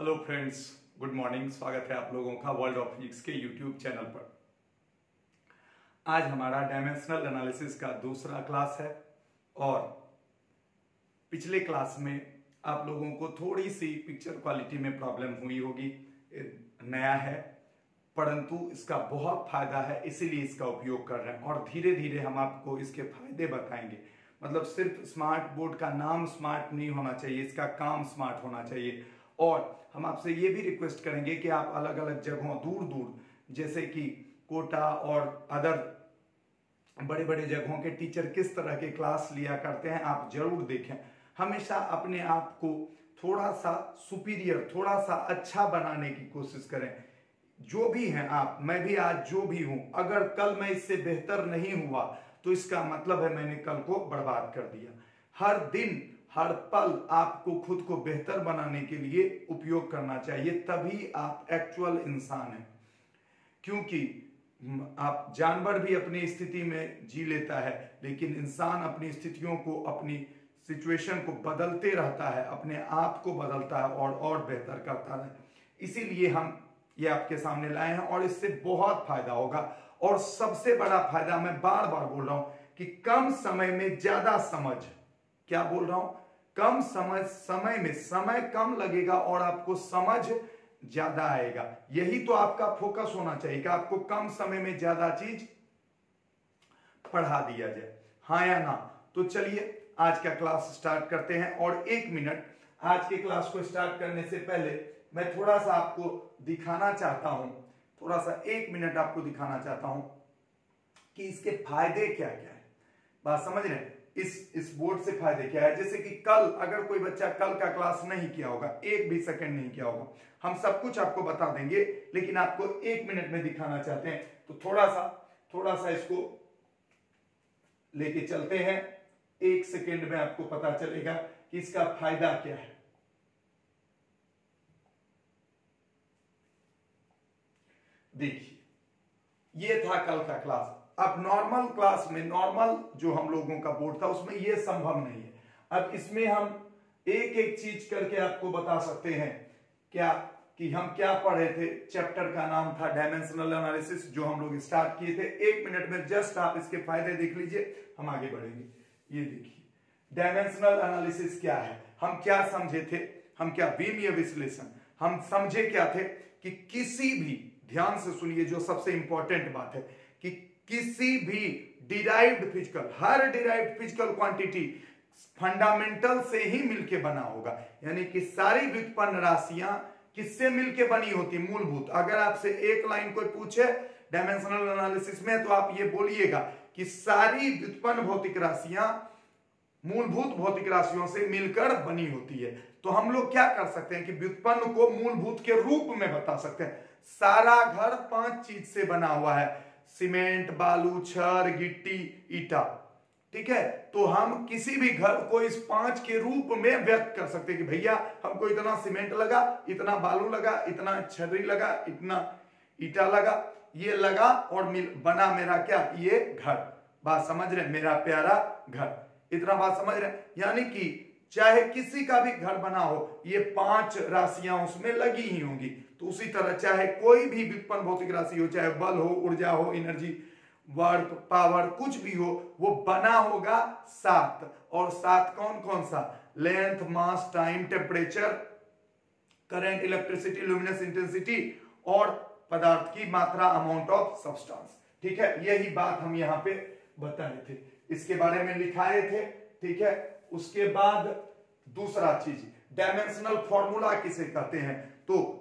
Hello friends, good morning. स्वागत है आप लोगों का वर्ल्ड ऑफ फिजिक्स के यूट्यूब चैनल पर। आज हमारा डायमेंशनल एनालिसिस का दूसरा क्लास है और पिछले क्लास में आप लोगों को थोड़ी सी पिक्चर क्वालिटी में प्रॉब्लम हुई होगी। नया है परंतु इसका बहुत फायदा है, इसीलिए इसका उपयोग कर रहे हैं और धीरे धीरे हम आपको इसके फायदे बताएंगे। मतलब सिर्फ स्मार्ट बोर्ड का नाम स्मार्ट नहीं होना चाहिए, इसका काम स्मार्ट होना चाहिए। और हम आपसे ये भी रिक्वेस्ट करेंगे कि आप अलग अलग जगहों दूर दूर जैसे कि कोटा और अदर बड़े बड़े जगहों के टीचर किस तरह के क्लास लिया करते हैं आप जरूर देखें। हमेशा अपने आप को थोड़ा सा सुपीरियर, थोड़ा सा अच्छा बनाने की कोशिश करें। जो भी हैं आप, मैं भी आज जो भी हूं, अगर कल मैं इससे बेहतर नहीं हुआ तो इसका मतलब है मैंने कल को बर्बाद कर दिया। हर दिन हर पल आपको खुद को बेहतर बनाने के लिए उपयोग करना चाहिए, तभी आप एक्चुअल इंसान हैं। क्योंकि आप जानवर भी अपनी स्थिति में जी लेता है, लेकिन इंसान अपनी स्थितियों को, अपनी सिचुएशन को बदलते रहता है, अपने आप को बदलता है और बेहतर करता है। इसीलिए हम ये आपके सामने लाए हैं और इससे बहुत फायदा होगा। और सबसे बड़ा फायदा, मैं बार बार बोल रहा हूं कि कम समय में ज्यादा समझ। क्या बोल रहा हूं? कम समय में समय कम लगेगा और आपको समझ ज्यादा आएगा। यही तो आपका फोकस होना चाहिए कि आपको कम समय में ज्यादा चीज पढ़ा दिया जाए, हाँ या ना। तो चलिए आज का क्लास स्टार्ट करते हैं। और 1 मिनट, आज के क्लास को स्टार्ट करने से पहले मैं थोड़ा सा आपको दिखाना चाहता हूं, थोड़ा सा 1 मिनट आपको दिखाना चाहता हूं कि इसके फायदे क्या क्या है। बात समझ रहे हैं? इस बोर्ड से फायदे क्या है। जैसे कि कल अगर कोई बच्चा कल का क्लास नहीं किया होगा, 1 भी सेकंड नहीं किया होगा, हम सब कुछ आपको बता देंगे, लेकिन आपको 1 मिनट में दिखाना चाहते हैं तो थोड़ा सा इसको लेके चलते हैं। 1 सेकंड में आपको पता चलेगा कि इसका फायदा क्या है। देखिए, ये था कल का क्लास। अब नॉर्मल क्लास में, नॉर्मल जो हम लोगों का बोर्ड था उसमें ये संभव नहीं है। अब इसमें हम एक एक चीज करके आपको बता सकते हैं क्या कि हम क्या पढ़े थे। चैप्टर का नाम था डायमेंशनल एनालिसिस, जो हम लोग स्टार्ट किए थे। 1 मिनट में जस्ट आप इसके फायदे देख लीजिए, हम आगे बढ़ेंगे। ये देखिए, डायमेंशनल एनालिसिस क्या है, हम क्या समझे थे, हम क्या विमीय विश्लेषण, हम समझे क्या थे कि किसी भी, ध्यान से सुनिए जो सबसे इंपॉर्टेंट बात है, कि किसी भी डिराइव्ड फिजिकल, हर डिराइव्ड फिजिकल क्वांटिटी फंडामेंटल से ही मिलके बना होगा। यानी कि सारी व्युत्पन्न राशियां किससे मिलके बनी होती? मूलभूत। अगर आपसे एक लाइन कोई पूछे डायमेंशनल एनालिसिस में, तो आप ये बोलिएगा कि सारी व्युत्पन्न भौतिक राशियां मूलभूत भौतिक राशियों से मिलकर बनी होती है। तो हम लोग क्या कर सकते हैं कि व्युत्पन्न को मूलभूत के रूप में बता सकते हैं। सारा घर 5 चीज से बना हुआ है, सीमेंट, बालू, छड़, गिट्टी, ईटा, ठीक है। तो हम किसी भी घर को इस 5 के रूप में व्यक्त कर सकते हैं कि भैया हमको इतना सीमेंट लगा, इतना बालू लगा, इतना छर्री लगा, इतना ईटा लगा, ये लगा और बना मेरा क्या, ये घर। बात समझ रहे? मेरा प्यारा घर। इतना बात समझ रहे? यानी कि चाहे किसी का भी घर बना हो, ये 5 राशियां उसमें लगी ही होंगी। तो उसी तरह चाहे कोई भी व्युत्पन्न भौतिक राशि हो, चाहे बल हो, ऊर्जा हो, एनर्जी, वर्क, पावर, कुछ भी हो, वो बना होगा 7। और 7 कौन कौन सा? Length, mass, time, temperature, current, electricity, luminous intensity और पदार्थ की मात्रा, अमाउंट ऑफ सब्सटेंस। ठीक है, यही बात हम यहां पे बताए थे, इसके बारे में लिखाए थे। ठीक है, उसके बाद दूसरा चीज, डायमेंशनल फॉर्मूला किसे कहते हैं? तो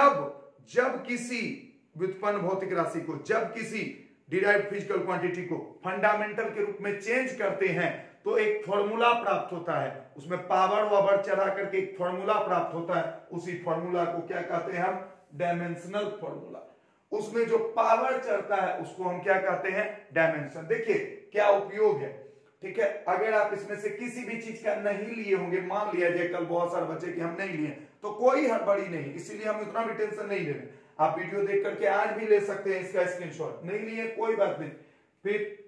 जब किसी व्युत्पन्न भौतिक राशि को, जब किसी डिराइव्ड फिजिकल क्वांटिटी को फंडामेंटल के रूप में चेंज करते हैं तो एक फॉर्मूला प्राप्त होता है, उसमें पावर वावर चढ़ा करके एक फॉर्मूला प्राप्त होता है। उसी फॉर्मूला को क्या कहते हैं हम? Dimensional formula. उसमें जो पावर चढ़ता है उसको हम क्या कहते हैं? डायमेंशन। देखिए क्या उपयोग है। ठीक है, अगर आप इसमें से किसी भी चीज का नहीं लिए होंगे, मान लिया जाए कल बहुत सारे बच्चे कि हम नहीं लिए, तो कोई हड़बड़ी नहीं, इसीलिए हम उतना भी टेंशन नहीं ले रहे। आप वीडियो देख करके आज भी ले सकते हैं इसका स्क्रीनशॉट, नहीं लिए कोई बात नहीं। फिर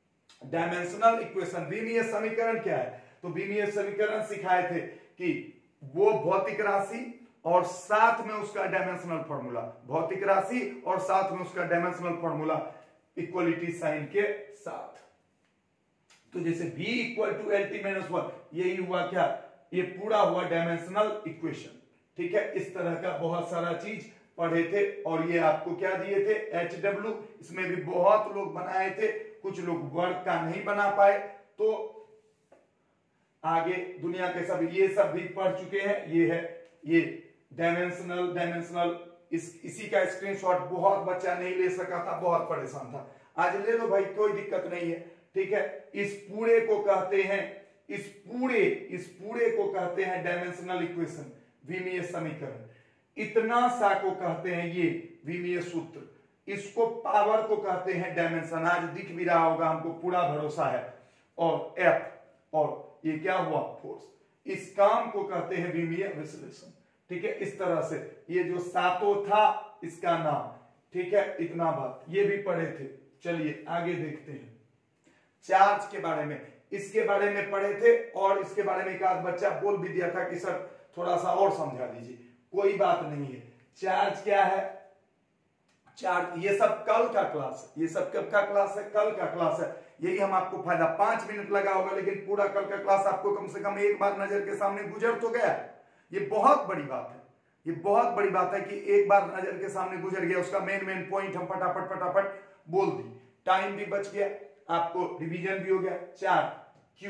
डायमेंशनल इक्वेशन, विमीय समीकरण क्या है? तो विमीय समीकरण सिखाए थे कि वो भौतिक राशि और साथ में उसका डायमेंशनल फॉर्मूला, भौतिक राशि और साथ में उसका डायमेंशनल फॉर्मूला इक्वलिटी साइन के साथ। तो जैसे v equal to L T minus one, यही हुआ क्या, ये पूरा हुआ डायमेंशनल इक्वेशन। ठीक है, इस तरह का बहुत सारा चीज पढ़े थे और ये आपको क्या दिए थे, HW। इसमें भी बहुत लोग बनाए थे, कुछ लोग वर्ग का नहीं बना पाए, तो आगे दुनिया के सब ये सब भी पढ़ चुके हैं। ये है ये डायमेंशनल इसी का स्क्रीनशॉट बहुत बच्चा नहीं ले सका था, बहुत परेशान था। आज ले लो भाई, कोई दिक्कत नहीं है। ठीक है, इस पूरे को कहते हैं, इस पूरे को कहते हैं डायमेंशनल इक्वेशन, विमीय समीकरण। इतना सा को कहते हैं ये विमीय सूत्र, इसको पावर को कहते हैं डायमेंशन। आज दिख भी रहा होगा, हमको पूरा भरोसा है। और F, और ये क्या हुआ, फोर्स। इस काम को कहते हैं विमीय विश्लेषण। ठीक है, इस तरह से ये जो सातों था इसका नाम। ठीक है, इतना बात ये भी पढ़े थे। चलिए आगे देखते हैं चार्ज के बारे में। इसके बारे में पढ़े थे और इसके बारे में एक आध बच्चा बोल भी दिया था कि सर थोड़ा सा और समझा दीजिए। कोई बात नहीं है। चार्ज क्या है, चार्ज ये सब कल का क्लास है, ये सब कब का क्लास है, कल का क्लास है। यही हम आपको फायदा, 5 मिनट लगा होगा, लेकिन पूरा कल का क्लास आपको कम से कम एक बार नजर के सामने गुजर तो गया। ये बहुत बड़ी बात है, ये बहुत बड़ी बात है कि एक बार नजर के सामने गुजर गया, उसका मेन पॉइंट हम फटाफट बोल दी, टाइम भी बच गया, आपको रिवीजन भी हो गया। चार्ज क्यू,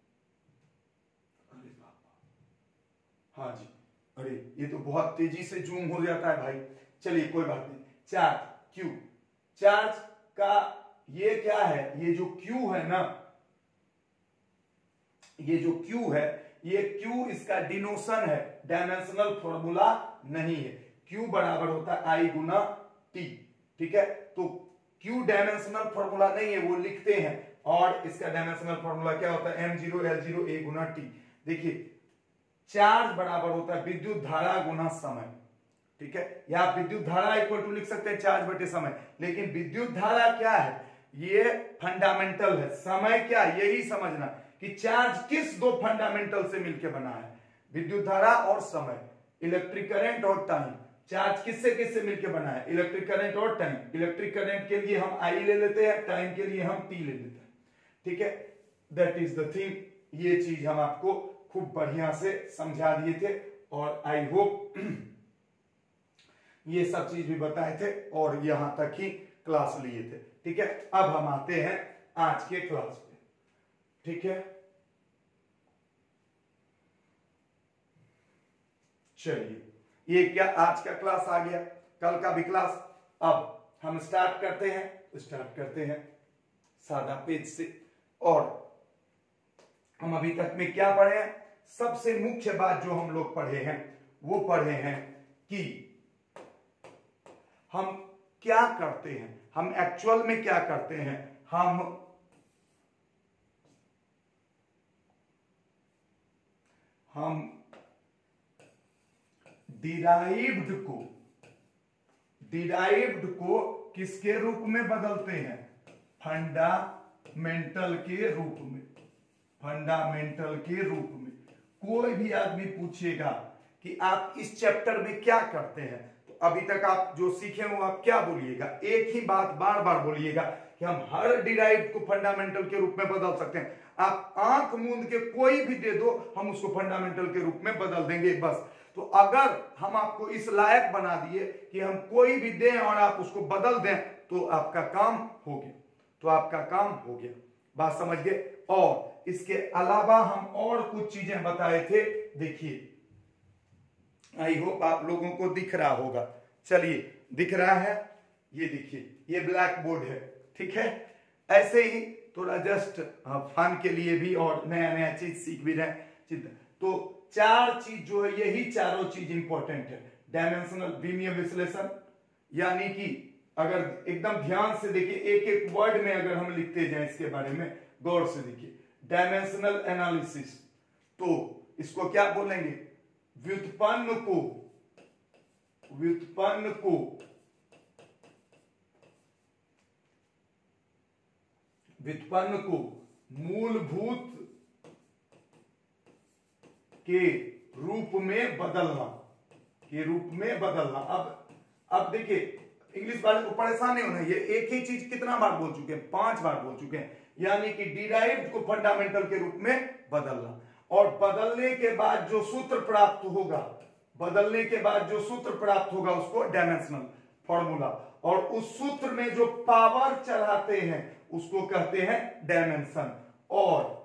अरे बाबा, हाँ जी, अरे ये तो बहुत तेजी से जूम हो जाता है भाई। चलिए कोई बात नहीं। चार्ज क्यू, चार्ज का ये क्या है, ये जो क्यू है ना, ये जो क्यू है, ये क्यू इसका डिनोशन है, डायमेंशनल फॉर्मूला नहीं है। क्यू बराबर होता है आई गुना टी। ठीक है, तो क्यू डायमेंशनल फॉर्मूला नहीं है, वो लिखते हैं। और इसका डायमेंशनल फॉर्मूला क्या होता है, m0 L0 a गुना टी। देखिए चार्ज बराबर होता है विद्युत धारा गुना समय। ठीक है, या आप विद्युत धारा इक्वल टू लिख सकते हैं चार्ज बटे समय, लेकिन विद्युत धारा क्या है, ये फंडामेंटल है। समय क्या, यही समझना कि चार्ज किस दो फंडामेंटल से मिलकर बना है, विद्युत धारा और समय, इलेक्ट्रिक करंट और टाइम। चार्ज किससे मिलकर बना है, इलेक्ट्रिक करंट और टाइम। इलेक्ट्रिक करंट के लिए हम आई ले लेते हैं, टाइम के लिए हम टी ले लेते हैं। ठीक है, दैट इज द थिंग। ये चीज हम आपको खूब बढ़िया से समझा दिए थे और आई होप ये सब चीज भी बताए थे और यहां तक ही क्लास लिए थे। ठीक है, अब हम आते हैं आज के क्लास पे। ठीक है, चलिए ये क्या आज का क्लास आ गया, कल का भी क्लास। अब हम स्टार्ट करते हैं सादा पेज से। और हम अभी तक में क्या पढ़े हैं, सबसे मुख्य बात जो हम लोग पढ़े हैं वो पढ़े हैं कि हम क्या करते हैं, हम एक्चुअल में क्या करते हैं। हम डिराइव्ड को किसके रूप में बदलते हैं, फंडामेंटल के रूप में। फंडामेंटल के रूप में कोई भी आदमी पूछेगा कि आप इस चैप्टर में क्या करते हैं, तो अभी तक आप जो सीखे हो आप क्या बोलिएगा, एक ही बात बार बार बोलिएगा कि हम हर डिराइव्ड को फंडामेंटल के रूप में बदल सकते हैं। आप आंख मूंद के कोई भी दे दो, हम उसको फंडामेंटल के रूप में बदल देंगे बस। तो अगर हम आपको इस लायक बना दिए कि हम कोई भी दें और आप उसको बदल दें, तो आपका काम हो गया। बात समझ गए। और इसके अलावा हम और कुछ चीजें बताए थे, देखिए आई होप आप लोगों को दिख रहा होगा। चलिए दिख रहा है, ये देखिए ये ब्लैक बोर्ड है। ठीक है, ऐसे ही थोड़ा जस्ट फन के लिए भी और नया चीज सीख भी रहे हैं। तो 4 चीज जो है, यही चारों चीज इंपॉर्टेंट है। डायमेंशनल विमीय विश्लेषण, यानी कि अगर एकदम ध्यान से देखिए, एक एक वर्ड में अगर हम लिखते जाएं इसके बारे में गौर से देखिए, डायमेंशनल एनालिसिस, तो इसको क्या बोलेंगे, व्युत्पन्न को मूलभूत के रूप में बदलना, के रूप में बदलना। अब देखिए, इंग्लिश वाले को परेशान नहीं होना, ये एक ही चीज कितना बार बोल चुके हैं, 5 बार बोल चुके हैं, यानी कि डिराइव्ड को फंडामेंटल के रूप में बदलना। और बदलने के बाद जो सूत्र प्राप्त होगा, बदलने के बाद जो सूत्र प्राप्त होगा उसको डायमेंशनल फॉर्मूला, और उस सूत्र में जो पावर चढ़ाते हैं उसको कहते हैं डायमेंशन। और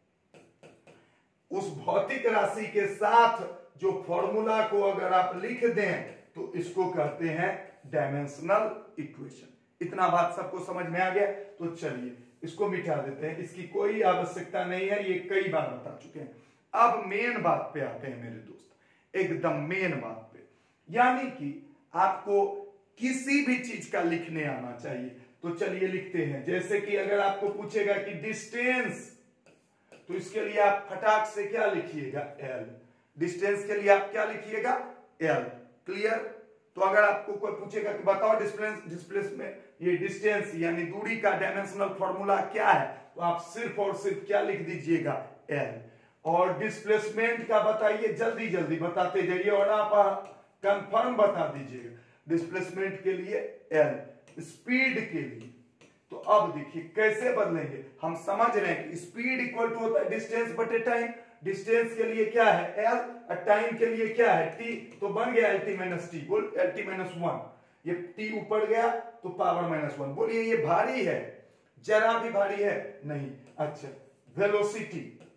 उस भौतिक राशि के साथ जो फॉर्मूला को अगर आप लिख दें तो इसको कहते हैं डायमेंशनल इक्वेशन। इतना बात सबको समझ में आ गया? तो चलिए इसको मिटा देते हैं, इसकी कोई आवश्यकता नहीं है, ये कई बार बता चुके हैं। अब मेन बात पे आते हैं मेरे दोस्त, एकदम मेन बात पे, यानी कि आपको किसी भी चीज का लिखने आना चाहिए। तो चलिए लिखते हैं। जैसे कि अगर आपको पूछेगा कि डिस्टेंस, तो इसके लिए आप फटाक से क्या लिखिएगा, एल। डिस्टेंस के लिए आप क्या लिखिएगा, एल। क्लियर? तो अगर आपको कोई पूछेगा कि बताओ डिस्प्लेसमेंट, ये डिस्टेंस यानी दूरी का डायमेंशनल फॉर्मूला क्या है, तो आप सिर्फ और सिर्फ क्या लिख दीजिएगा, एल। और डिस्प्लेसमेंट का बताइए, जल्दी जल्दी बताते जाइए और आप कंफर्म बता दीजिएगा। डिस्प्लेसमेंट के लिए एल, स्पीड के लिए। तो अब देखिए कैसे बदलेंगे, हम समझ रहे हैं कि स्पीड इक्वल टू होता है डिस्टेंस बटे टाइम। डिस्टेंस के लिए क्या है, एल, और टाइम के लिए क्या है, टी। तो बन गया एल टी माइनस टी, बोल एल टी माइनस 1। ये टी ऊपर गया तो पावर -1। बोलिए ये भारी है, जरा भी भारी है नहीं। अच्छा, वेलोसिटी,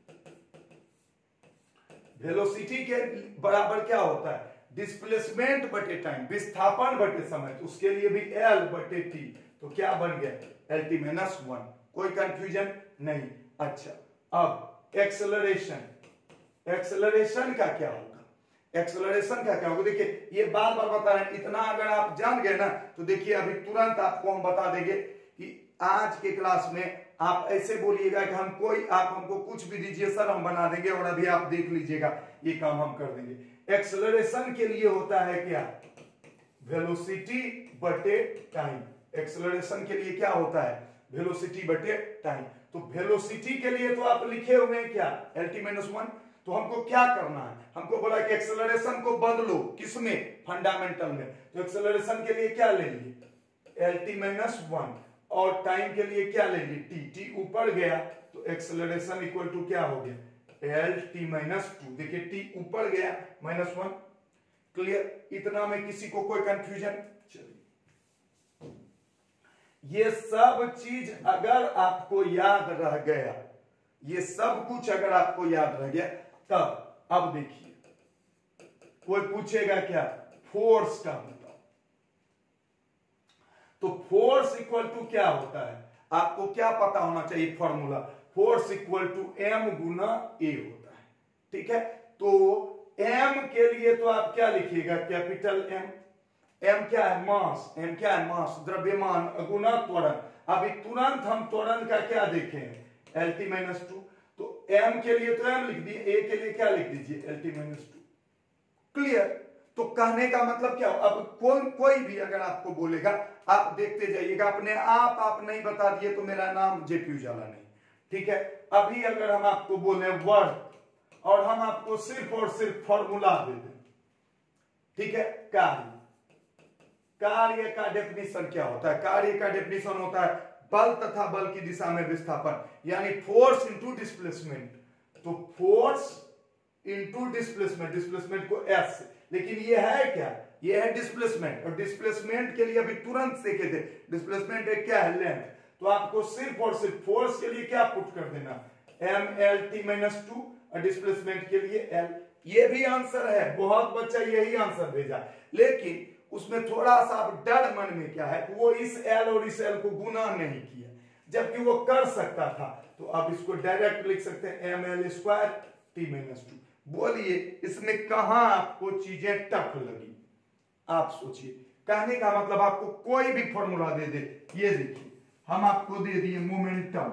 वेलोसिटी के बराबर क्या होता है, डिस्प्लेसमेंट बटे टाइम, विस्थापन बटे समय। तो उसके लिए भी एल बटे टी। तो क्या बन गया, एल टी माइनस 1। कोई कंफ्यूजन नहीं। अच्छा, अब एक्सेलरेशन, एक्सेलरेशन का क्या होगा, एक्सेलरेशन का क्या होगा, देखिए ये बार बार बता रहे हैं। इतना अगर आप जान गए ना तो देखिए अभी तुरंत आपको हम बता देंगे कि आज के क्लास में आप ऐसे बोलिएगा कि हम कोई, आप हमको कुछ भी दीजिए सर, हम बना देंगे, और अभी आप देख लीजिएगा ये काम हम कर देंगे। एक्सेलरेशन के लिए होता है क्या, वेलोसिटी बटे टाइम। एक्सेलरेशन के लिए क्या होता है, वेलोसिटी बटे टाइम। तो वेलोसिटी के लिए तो आप लिखे हुए हैं क्या, एल टी माइनस 1। तो हमको क्या करना है, हमको बोला कि एक्सेलरेशन को बदलो, किसमें, फंडामेंटल में। तो एक्सेलरेशन के लिए क्या लेंगे, एल टी माइनस 1, और टाइम के लिए क्या लेंगे, टी। टी ऊपर गया तो एक्सेलरेशन इक्वल टू क्या हो गया, एल टी माइनस 2। देखिए टी ऊपर गया -1। क्लियर? इतना में किसी को कोई कंफ्यूजन? चलिए, ये सब चीज अगर आपको याद रह गया, ये सब कुछ अगर आपको याद रह गया, तब अब देखिए कोई पूछेगा क्या, फोर्स का बताओ। तो फोर्स इक्वल टू क्या होता है, आपको क्या पता होना चाहिए formula, force equal to M गुना ए होता है। ठीक है? तो एम के लिए तो आप क्या लिखिएगा, कैपिटल एम। एम क्या है, मास। एम क्या है, मास, द्रव्यमान गुना त्वरण। अभी तुरंत हम त्वरण का क्या देखे हैं, एल टी माइनस 2। तो एम के लिए तो एम लिख दिए, ए के लिए क्या लिख दीजिए, एल टी माइनस 2। क्लियर? तो कहने का मतलब क्या हो, अब कोई भी अगर आपको बोलेगा, आप देखते जाइएगा, अपने आप नहीं बता दिए तो मेरा नाम जेपी उजाला नहीं। ठीक है? अभी अगर हम आपको बोले वर्क, और हम आपको सिर्फ और सिर्फ फॉर्मूला दे दें, ठीक है, कार्य, कार्य का डेफिनेशन क्या होता है, कार्य का डेफिनेशन होता है बल तथा बल की दिशा में विस्थापन, यानी फोर्स इंटू डिस्प्लेसमेंट। तो फोर्स इंटू डिस्प्लेसमेंट, डिस्प्लेसमेंट को एस, लेकिन ये है क्या, ये है डिस्प्लेसमेंट। और डिस्प्लेसमेंट के लिए अभी तुरंत सीखे थे, डिस्प्लेसमेंट एक क्या है, लेंथ। तो आपको सिर्फ और सिर्फ फोर्स के लिए क्या पुट कर देना, एम एल टी माइनस 2, और डिस्प्लेसमेंट के लिए एल। ये भी आंसर है, बहुत बच्चा यही आंसर भेजा, लेकिन उसमें थोड़ा सा डर मन में क्या है, वो इस एल और इस एल को गुना नहीं किया, जबकि वो कर सकता था। तो अब इसको डायरेक्ट लिख सकते हैं, M L square T minus 2। बोलिए इसमें कहां आपको चीजें टफ लगी, आप सोचिए। कहने का मतलब आपको कोई भी फॉर्मूला दे दे, ये देखिए हम आपको दे दिए मोमेंटम,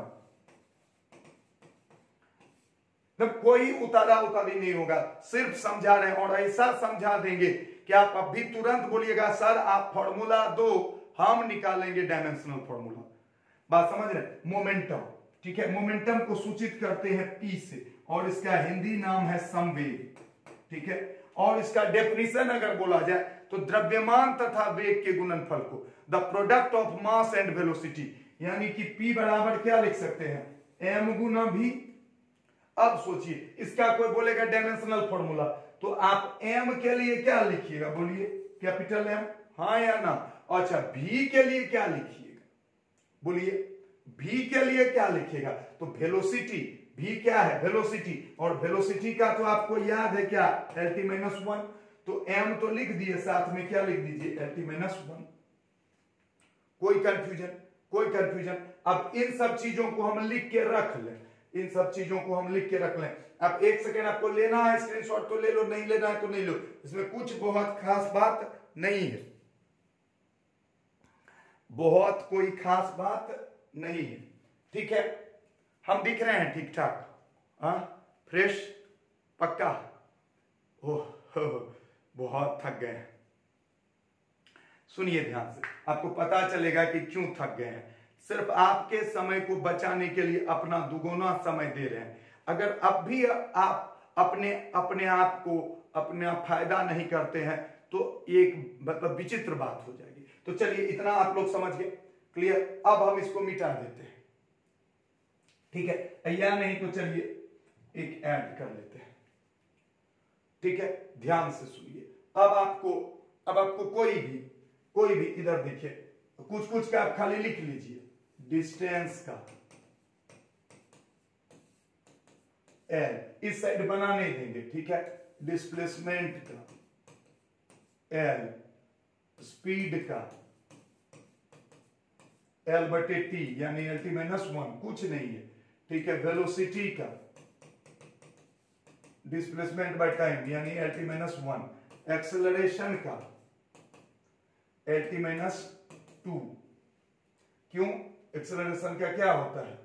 तब कोई उतारा उतारी नहीं होगा, सिर्फ समझा रहे हैं, और ऐसा समझा देंगे कि आप अभी तुरंत बोलिएगा सर आप फॉर्मूला दो, हम निकालेंगे डायमेंशनल फॉर्मूला। बात समझ रहे, मोमेंटम। ठीक है, मोमेंटम को सूचित करते हैं पी से, और इसका हिंदी नाम है संवेग। ठीक है। और इसका डेफिनेशन अगर बोला जाए तो द्रव्यमान तथा वेग के गुणनफल को the product of mass and velocity, यानी कि P बराबर क्या लिख सकते हैं, m गुना v। अब सोचिए इसका कोई बोलेगा डायमेंशनल फॉर्मूला, तो आप m के लिए क्या लिखिएगा, बोलिए कैपिटल M, हाँ या ना। अच्छा v के लिए क्या लिखिएगा, बोलिए v के लिए क्या लिखेगा, तो वेलोसिटी, v क्या है वेलोसिटी, और वेलोसिटी का तो आपको याद है क्या, LT-1, तो m तो लिख दिए, साथ में क्या लिख दीजिए LT-1। कोई कंफ्यूजन, कोई कंफ्यूजन। अब इन सब चीजों को हम लिख के रख लें, इन सब चीजों को हम लिख के रख लें। अब एक सेकेंड आपको लेना है स्क्रीनशॉट तो ले लो, नहीं लेना है तो नहीं लो, इसमें कुछ बहुत खास बात नहीं है, बहुत कोई खास बात नहीं है, ठीक है। हम दिख रहे हैं ठीक ठाक, हाँ फ्रेश पक्का, ओह बहुत थक गए हैं। सुनिए ध्यान से, आपको पता चलेगा कि क्यों थक गए हैं। सिर्फ आपके समय को बचाने के लिए अपना दुगुना समय दे रहे हैं। अगर अब भी आप अपने आप को अपना फायदा नहीं करते हैं तो एक मतलब विचित्र बात हो जाएगी। तो चलिए इतना आप लोग समझ गए, क्लियर। अब हम इसको मिटा देते हैं, ठीक है, या नहीं तो चलिए एक ऐड कर लेते हैं, ठीक है। ध्यान से सुनिए, अब आपको कोई भी इधर देखिए, कुछ का आप खाली लिख लीजिए, डिस्टेंस का L इस साइड बना नहीं देंगे, ठीक है। डिस्प्लेसमेंट का L, स्पीड का L/T यानी LT-1 कुछ नहीं है, ठीक है। वेलोसिटी का डिस्प्लेसमेंट बाय टाइम यानी LT-1, एक्सेलरेशन का LT-2। क्यों, एक्सेलरेशन का क्या होता है,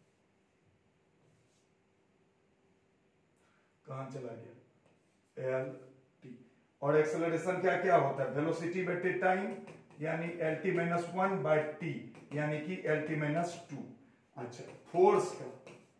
कहां चला गया, LT। और एक्सेलरेशन क्या क्या होता है, वेलोसिटी बटे टाइम यानी LT-1/T यानी कि LT-2। अच्छा, फोर्स का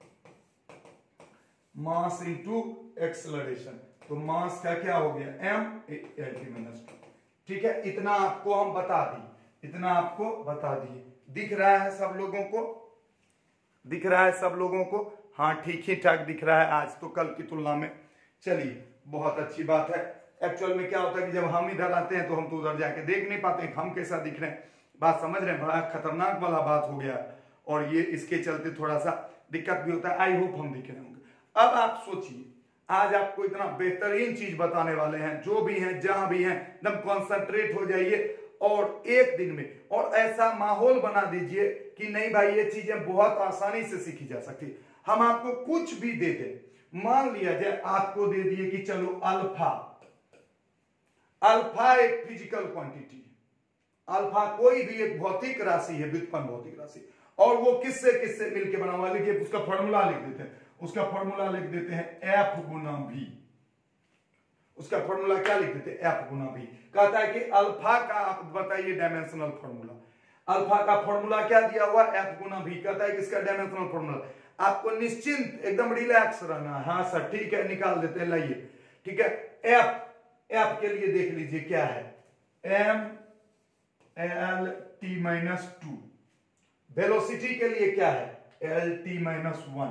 मास इनटू एक्सेलरेशन, तो मास का क्या हो गया m LT-2, ठीक है। इतना आपको हम बता दिए, इतना आपको बता दिए। दिख रहा है सब लोगों को, दिख रहा है सब लोगों को, हाँ ठीक ही ठाक दिख रहा है आज तो कल की तुलना में। चलिए बहुत अच्छी बात है। एक्चुअल में क्या होता है कि जब हम इधर आते हैं तो हम तो उधर जाके देख नहीं पाते हम कैसा दिख रहे हैं, बात समझ रहे हैं, बड़ा खतरनाक वाला बात हो गया और ये इसके चलते थोड़ा सा दिक्कत भी होता है। आई होप हम दिख रहे होंगे। अब आप सोचिए, आज आपको इतना बेहतरीन चीज बताने वाले हैं, जो भी हैं जहां भी हैं एकदम कॉन्सेंट्रेट हो जाइए और एक दिन में और ऐसा माहौल बना दीजिए कि नहीं भाई ये चीजें बहुत आसानी से सीखी जा सकती। हम आपको कुछ भी दे दें, मान लिया जाए आपको दे दिए कि चलो अल्फा, अल्फा एक फिजिकल क्वांटिटी है, अल्फा कोई भी एक भौतिक राशि है, व्युत्पन्न भौतिक राशि, और वो किससे किससे मिलकर बना हुआ, लिखिए उसका फॉर्मूला लिख देते हैं, उसका फॉर्मूला लिख देते हैं F गुना V। उसका फॉर्मूला क्या लिख देते हैं, F गुना V। कहता है कि अल्फा का आप बताइए डायमेंशनल फॉर्मूला, अल्फा का फॉर्मूला क्या दिया हुआ F गुना V, कहता है कि इसका डायमेंशनल फॉर्मूला। आपको निश्चिंत एकदम रिलैक्स रहना है, हाँ सर ठीक है निकाल देते हैं, लाइए ठीक है। F के लिए देख लीजिए क्या है, M LT-2। वेलोसिटी के लिए क्या है LT-1।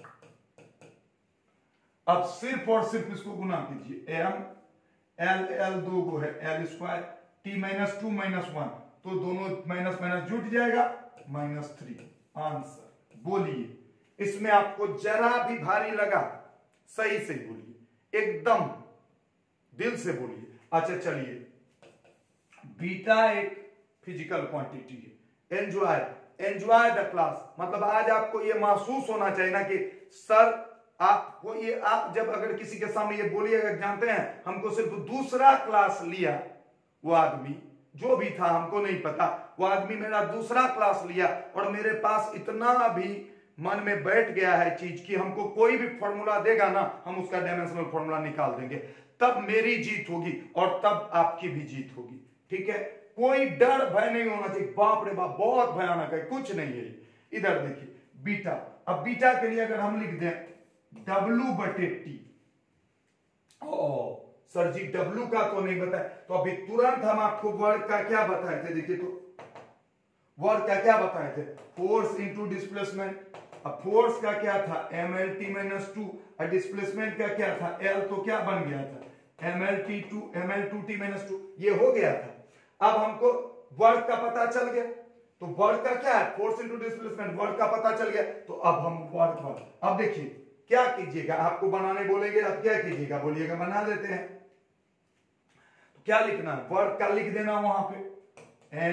अब सिर्फ और सिर्फ इसको गुना कीजिए, M L दो गो है L² T-2 -1, तो दोनों माइनस माइनस जुट जाएगा -3। आंसर बोलिए, इसमें आपको जरा भी भारी लगा, सही से बोलिए, एकदम दिल से बोलिए। अच्छा चलिए, बीटा एक फिजिकल क्वांटिटी है, एंजॉय द क्लास, मतलब आज आपको ये महसूस होना चाहिए ना कि सर आपको ये, आप जब अगर किसी के सामने ये बोलिएगा, जानते हैं हमको सिर्फ दूसरा क्लास लिया, वो आदमी जो भी था हमको नहीं पता, वो आदमी मेरा दूसरा क्लास लिया और मेरे पास इतना भी मन में बैठ गया है चीज कि हमको कोई भी फॉर्मूला देगा ना, हम उसका डायमेंशनल फॉर्मूला निकाल देंगे, तब मेरी जीत होगी और तब आपकी भी जीत होगी, ठीक है। कोई डर भय नहीं होना चाहिए, बाप रे बाप बहुत भयानक है, कुछ नहीं है। इधर देखिए बीटा, अब बीटा के लिए अगर हम लिख दें W/T, ओ सर जी W का तो नहीं बताया, तो अभी तुरंत हम आपको वर्क का क्या बताए थे, देखिए तो वर्क का क्या बताए थे, फोर्स इंटू डिस्प्लेसमेंट। अब फोर्स का क्या था mlt-2 और डिस्प्लेसमेंट का क्या था L, तो क्या बन गया था ml2t-2, ये हो गया था। अब हमको वर्क का पता चल गया, तो वर्क का क्या है फोर्स इंटू डिस्प्लेसमेंट, वर्क का पता चल गया, तो अब हम वर्क अब देखिए क्या कीजिएगा, आपको बनाने बोलेंगे, अब क्या कीजिएगा बोलिएगा, बना देते हैं। तो क्या लिखना है, वर्क का लिख देना वहां पे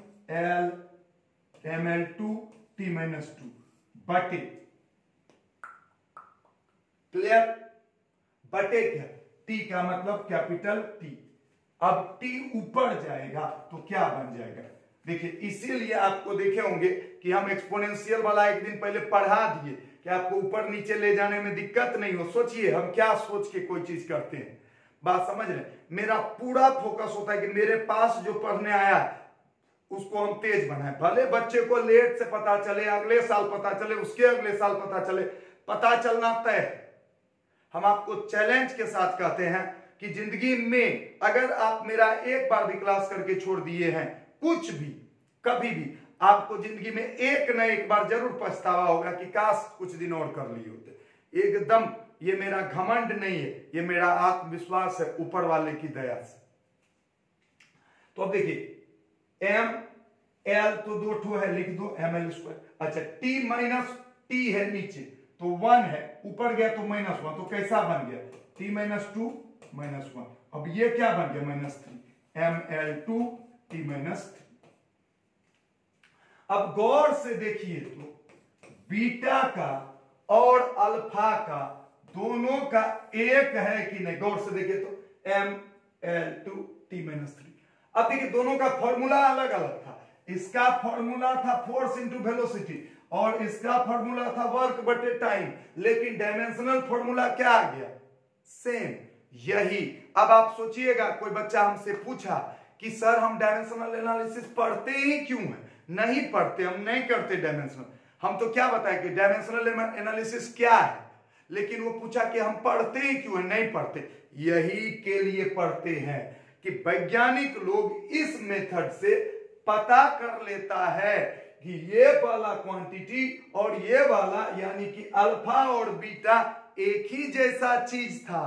ml2t-2 बटे, क्लियर, बटे क्या, टी का मतलब कैपिटल टी। अब टी ऊपर जाएगा तो क्या बन जाएगा, देखिए इसीलिए आपको देखे होंगे कि हम एक्सपोनेंशियल वाला एक दिन पहले पढ़ा दिए कि आपको ऊपर नीचे ले जाने में दिक्कत नहीं हो। सोचिए हम क्या सोच के कोई चीज करते हैं, बात समझ रहे हैं। मेरा पूरा फोकस होता है कि मेरे पास जो पढ़ने आया उसको हम तेज बनाए, भले बच्चे को लेट से पता चले, अगले साल पता चले, उसके अगले साल पता चले, पता चलना तय है। हम आपको चैलेंज के साथ कहते हैं कि जिंदगी में अगर आप मेरा एक बार भी क्लास करके छोड़ दिए हैं, कुछ भी कभी भी, आपको जिंदगी में एक न एक बार जरूर पछतावा होगा कि काश कुछ दिन और कर लिए होते। एकदम ये मेरा घमंड नहीं है, ये मेरा आत्मविश्वास है ऊपर वाले की दया से। तो अब देखिए एम एल तो दो ठो है, लिख दो ml²। अच्छा टी माइनस टी है नीचे तो 1 है, ऊपर गया तो -1, तो कैसा बन गया t-2 -1। अब ये क्या बन गया -3 ml2t-3। अब गौर से देखिए तो बीटा का और अल्फा का दोनों का एक है कि नहीं, गौर से देखिए तो ml2t-3। अब देखिए दोनों का फॉर्मूला अलग अलग था, इसका फॉर्मूला था फोर्स इंटू वेलोसिटी और इसका फॉर्मूला था वर्क बटे टाइम, लेकिन डायमेंशनल फॉर्मूला क्या आ गया, सेम यही। अब आप सोचिएगा कोई बच्चा हमसे पूछा कि सर हम डायमेंशनल एनालिसिस पढ़ते ही क्यों है, नहीं पढ़ते, हम नहीं करते डायमेंशनल। हम तो क्या बताए कि डायमेंशनल एनालिसिस क्या है, लेकिन वो पूछा कि हम पढ़ते ही क्यों है, नहीं पढ़ते। यही के लिए पढ़ते हैं कि वैज्ञानिक लोग इस मेथड से पता कर लेता है कि ये वाला क्वांटिटी और ये वाला यानी कि अल्फा और बीटा एक ही जैसा चीज था,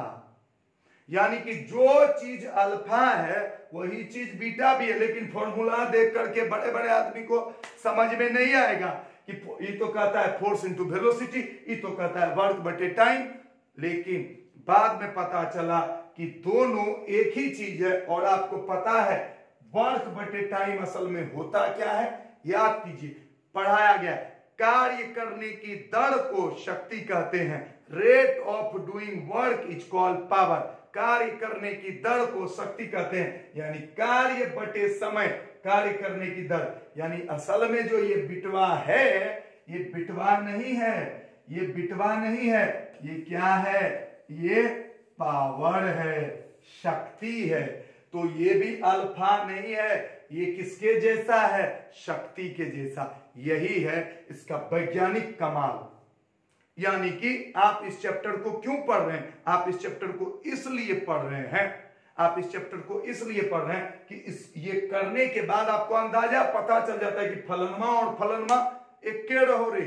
यानी कि जो चीज अल्फा है वही चीज बीटा भी है। लेकिन फॉर्मूला देख करके बड़े बड़े आदमी को समझ में नहीं आएगा कि ये तो कहता है फोर्स इंटू वेलोसिटी, ये तो कहता है वर्क बटे टाइम, लेकिन बाद में पता चला कि दोनों एक ही चीज है। और आपको पता है वर्क बटे टाइम असल में होता क्या है, याद कीजिए पढ़ाया गया, कार्य करने की दर को शक्ति कहते हैं, rate of doing work is called power. कार्य करने की दर को शक्ति कहते हैं, यानी कार्य बटे समय, कार्य करने की दर। यानी असल में जो ये बिटवा है, ये बिटवा नहीं है, ये बिटवा नहीं है, ये क्या है, ये पावर है, शक्ति है। तो ये भी अल्फा नहीं है, ये किसके जैसा है, शक्ति के जैसा। यही है इसका वैज्ञानिक कमाल। यानी कि आप इस चैप्टर को क्यों पढ़ रहे हैं, आप इस चैप्टर को इसलिए पढ़ रहे हैं, आप इस चैप्टर को इसलिए पढ़ रहे हैं कि ये करने के बाद आपको अंदाजा पता चल जाता है कि फलनमा और फलनमा एक के रहो रे,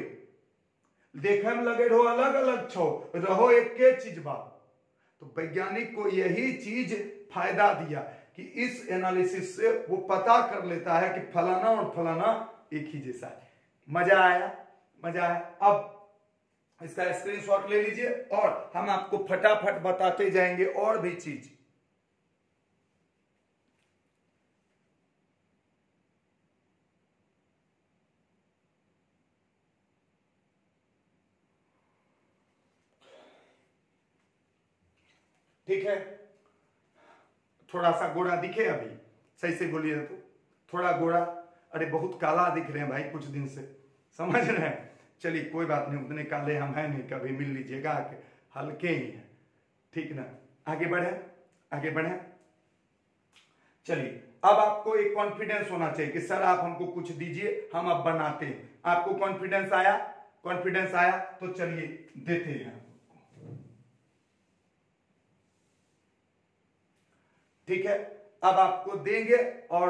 देखे में लगे रहो अलग अलग छो, रहो एक के चीज बात। तो वैज्ञानिक को यही चीज फायदा दिया कि इस एनालिसिस से वो पता कर लेता है कि फलाना और फलाना एक ही जैसा है। मजा आया, मजा आया। अब इसका स्क्रीनशॉट ले लीजिए और हम आपको फटाफट बताते जाएंगे और भी चीज। ठीक है, थोड़ा सा गोरा दिखे अभी, सही से बोलिए तो थोड़ा गोरा, अरे बहुत काला दिख रहे हैं भाई कुछ दिन से, समझ रहे हैं। चलिए कोई बात नहीं, उतने काले हम हैं नहीं, कभी मिल लीजिएगा आके, हल्के ही हैं, ठीक ना। आगे बढ़े, आगे बढ़े। चलिए अब आपको एक कॉन्फिडेंस होना चाहिए कि सर आप हमको कुछ दीजिए, हम अब बनाते हैं। आपको कॉन्फिडेंस आया, कॉन्फिडेंस आया तो चलिए देते हैं। ठीक है, अब आपको देंगे और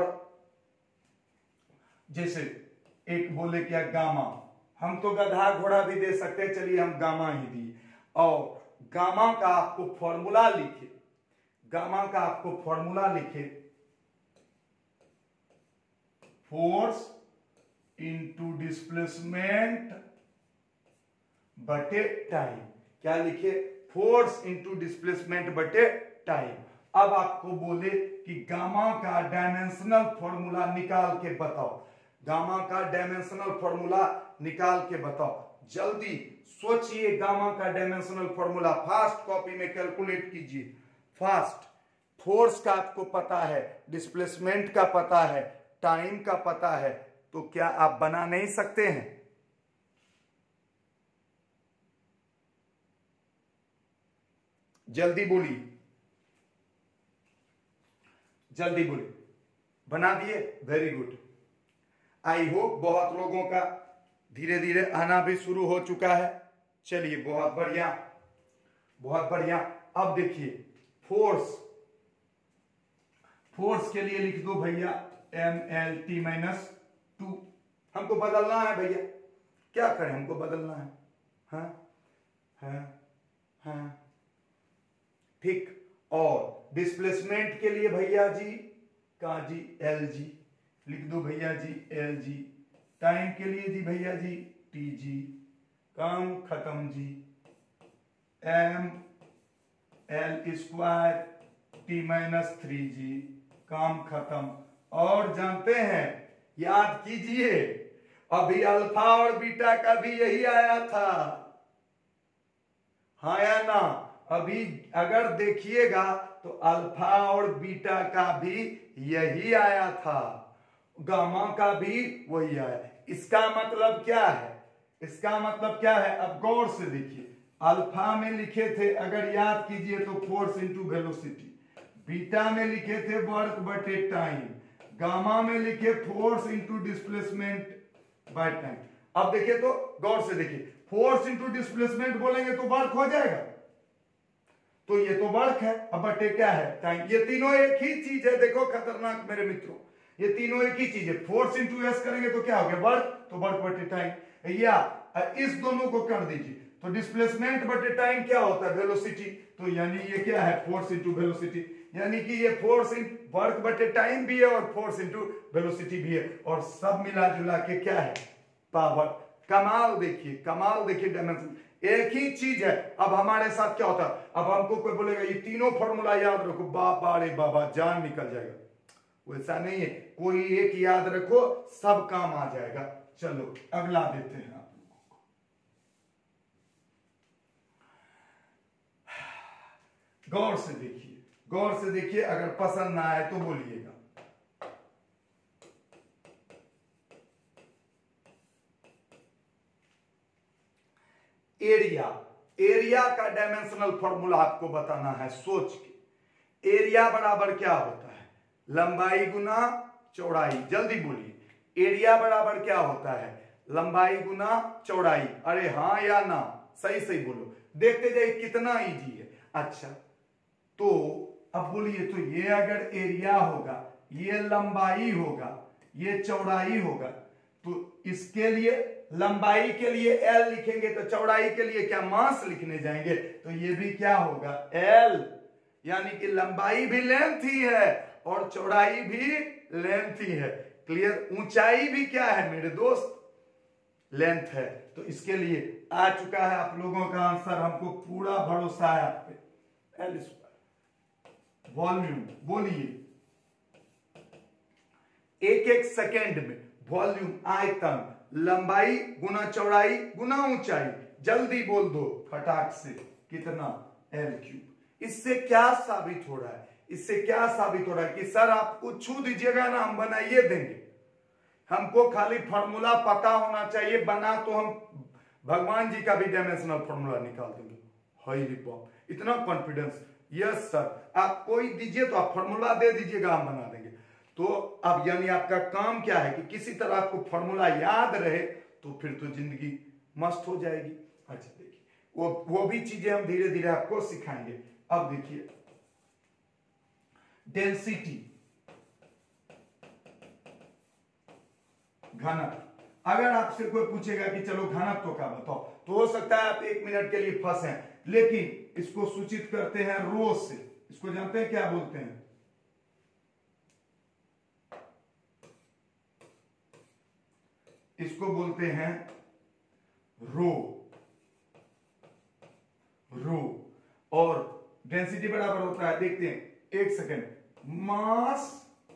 जैसे एक बोले क्या गामा, हम तो गधा घोड़ा भी दे सकते हैं, चलिए हम गामा ही दिए। और गामा का आपको फॉर्मूला लिखे, गामा का आपको फॉर्मूला लिखे, फोर्स इनटू डिस्प्लेसमेंट बटे टाइम। क्या लिखे? फोर्स इनटू डिस्प्लेसमेंट बटे टाइम। अब आपको बोले कि गामा का डायमेंशनल फॉर्मूला निकाल के बताओ, गामा का डायमेंशनल फॉर्मूला निकाल के बताओ। जल्दी सोचिए गामा का डायमेंशनल फॉर्मूला, फास्ट कॉपी में कैलकुलेट कीजिए, फास्ट। फोर्स का आपको पता है, डिस्प्लेसमेंट का पता है, टाइम का पता है, तो क्या आप बना नहीं सकते हैं? जल्दी बोलिए, जल्दी बोलिए। बना दिए? Very good. आई होप बहुत लोगों का धीरे धीरे आना भी शुरू हो चुका है। चलिए बहुत बढ़िया, बहुत बढ़िया। अब देखिए फोर्स, फोर्स के लिए लिख दो भैया MLT-2। हमको बदलना है भैया, क्या करें, हमको बदलना है। हाँ ठीक। और डिस्प्लेसमेंट के लिए भैया जी का जी LG लिख दो भैया जी LG। टाइम के लिए जी भैया जी TG। काम खत्म जी। ML² T-3G। काम खत्म। और जानते हैं, याद कीजिए अभी अल्फा और बीटा का भी यही आया था, हाँ या ना? अभी अगर देखिएगा तो अल्फा और बीटा का भी यही आया था, गामा का भी वही आया। इसका मतलब क्या है? इसका मतलब क्या है? अब गौर से देखिए, अल्फा में लिखे थे अगर याद कीजिए तो फोर्स इनटू वेलोसिटी, बीटा में लिखे थे वर्क बटे टाइम, गामा में लिखे force into displacement by time. अब देखिए तो गौर से देखिए, फोर्स इनटू डिस्प्लेसमेंट बोलेंगे तो वर्क हो जाएगा, तो ये तो वर्क है। अब बटे क्या है? टाइम। ये तीनों एक ही चीज है। देखो खतरनाक मेरे मित्रों, ये तीनों एक ही चीज है। फोर्स इनटू एस करेंगे तो क्या हो गया? वर्क, तो वर्क बटे टाइम। या इस दोनों को कर दीजिए तो डिस्प्लेसमेंट बटे टाइम क्या होता है? वेलोसिटी। तो यानी ये क्या है? Force into velocity. यानी कि ये फोर्स इन वर्क बटे टाइम भी है और फोर्स इनटू वेलोसिटी भी है, और सब मिला जुला के क्या है? पावर। कमाल देखिए, कमाल देखिए, डायमेंशन एक ही चीज है। अब हमारे साथ क्या होता है? अब हमको कोई बोलेगा ये तीनों फॉर्मूला याद रखो, बाबा रे बाबा जान निकल जाएगा। वैसा नहीं है, कोई एक याद रखो सब काम आ जाएगा। चलो अगला देते हैं आप लोगों को। गौर से देखिए, गौर से देखिए, अगर पसंद ना आए तो बोलिएगा। एरिया, एरिया का डायमेंशनल फॉर्मूला आपको बताना है सोच के। एरिया बराबर क्या होता है? लंबाई गुना चौड़ाई। जल्दी बोलिए, एरिया बराबर क्या होता है? लंबाई गुना चौड़ाई। अरे हाँ या ना? सही सही बोलो, देखते जाइए कितना इजी है। अच्छा तो अब बोलिए, तो ये अगर एरिया होगा, ये लंबाई होगा, ये चौड़ाई होगा, तो इसके लिए लंबाई के लिए L लिखेंगे तो चौड़ाई के लिए क्या मास लिखने जाएंगे? तो ये भी क्या होगा? L। यानी कि लंबाई भी लेंथ ही है और चौड़ाई भी लेंथ ही है। क्लियर? ऊंचाई भी क्या है मेरे दोस्त? लेंथ है। तो इसके लिए आ चुका है आप लोगों का आंसर, हमको पूरा भरोसा है आप पे। L²। वॉल्यूम बोलिए, एक एक सेकेंड में वॉल्यूम, आयतन, लंबाई गुना चौड़ाई गुना ऊंचाई। जल्दी बोल दो फटाक से, कितना? L³। इससे क्या साबित हो रहा है? इससे क्या साबित हो रहा है कि सर आप कुछ छू दीजिएगा ना, हम बनाइए देंगे। हमको खाली फॉर्मूला पता होना चाहिए, बना तो हम भगवान जी का भी डायमेंशनल फॉर्मूला निकाल देंगे। हाई रिपॉप, इतना कॉन्फिडेंस। यस सर, आप कोई दीजिए तो आप फॉर्मूला दे दीजिएगा, हम बना देंगे। तो अब यानी आपका काम क्या है कि किसी तरह आपको फॉर्मूला याद रहे, तो फिर तो जिंदगी मस्त हो जाएगी। अच्छा देखिए, वो भी चीजें हम धीरे धीरे आपको सिखाएंगे। अब देखिए, डेंसिटी, घनत्व। अगर आपसे कोई पूछेगा कि चलो घनत्व का बताओ, तो हो सकता है आप 1 मिनट के लिए फंसे, लेकिन इसको सूचित करते हैं रो से। इसको जानते हैं क्या बोलते हैं? इसको बोलते हैं रो। रो और डेंसिटी बराबर होता है, देखते हैं, 1 सेकेंड, मास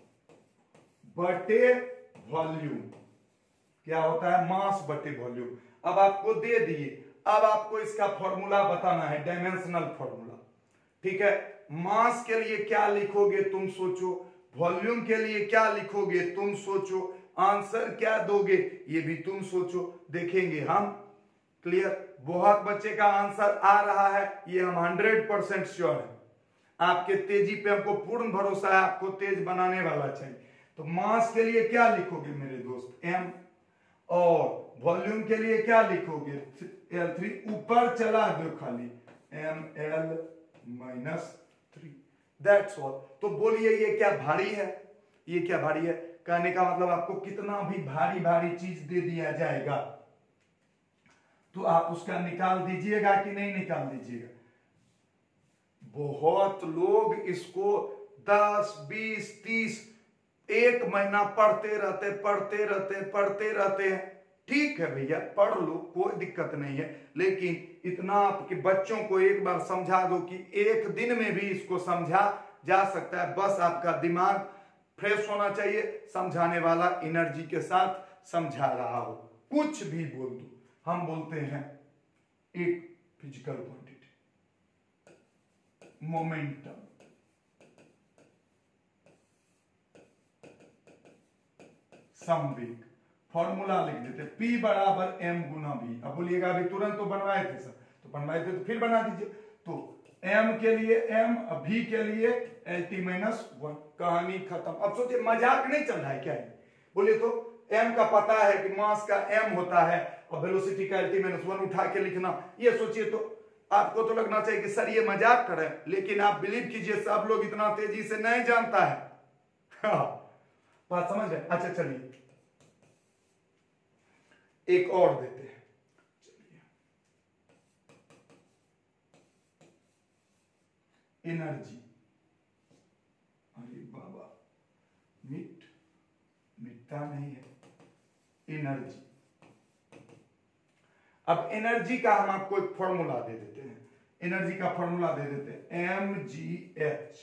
बटे वॉल्यूम। क्या होता है? मास बटे वॉल्यूम। अब आपको दे दिए, अब आपको इसका फॉर्मूला बताना है, डायमेंशनल फॉर्मूला। ठीक है, मास के लिए क्या लिखोगे तुम सोचो, वॉल्यूम के लिए क्या लिखोगे तुम सोचो, आंसर क्या दोगे ये भी तुम सोचो, देखेंगे हम। क्लियर? बहुत बच्चे का आंसर आ रहा है, ये हम 100% श्योर है। आपके तेजी पे हमको पूर्ण भरोसा है, आपको तेज बनाने वाला चाहिए। तो मास के लिए क्या लिखोगे मेरे दोस्त? m, और वॉल्यूम के लिए क्या लिखोगे? L3, ऊपर चला दो खाली, ml - 3, दैट्स ऑल। तो बोलिए ये क्या भारी है? ये क्या भारी है? कहने का मतलब आपको कितना भी भारी भारी चीज दे दिया जाएगा तो आप उसका निकाल दीजिएगा कि नहीं निकाल दीजिएगा? बहुत लोग इसको 10, 20, 30 1 महीना पढ़ते रहते हैं। ठीक है भैया, पढ़ लो, कोई दिक्कत नहीं है, लेकिन इतना आपके बच्चों को एक बार समझा दो कि 1 दिन में भी इसको समझा जा सकता है। बस आपका दिमाग फ्रेश होना चाहिए, समझाने वाला एनर्जी के साथ समझा रहा हो, कुछ भी बोल दो। हम बोलते हैं एक फिजिकल क्वांटिटी, मोमेंटम, संवेग। फॉर्मूला लिख देते, P बराबर m गुना v। अब बोलिएगा अभी तुरंत तो बनवाए थे सर, तो बनवाए थे तो फिर बना दीजिए। तो m के लिए m, v के लिए LT - 1, कहानी खत्म। अब सोचिए मजाक नहीं चल रहा है क्या? बोलिए तो m का पता है कि मास का m होता है और वेलोसिटी का LT - 1 उठा के लिखना, ये सोचिए तो आपको तो लगना चाहिए कि सर ये मजाक कर रहे हैं, लेकिन आप बिलीव कीजिए सब लोग इतना तेजी से नहीं जानता है। बात समझ रहे? अच्छा चलिए एक और देते हैं। चलिए, एनर्जी, अरे बाबा मिटता नहीं है, एनर्जी। अब एनर्जी का हम आपको एक फॉर्मूला दे देते हैं, एनर्जी का फॉर्मूला दे देते हैं, mgh।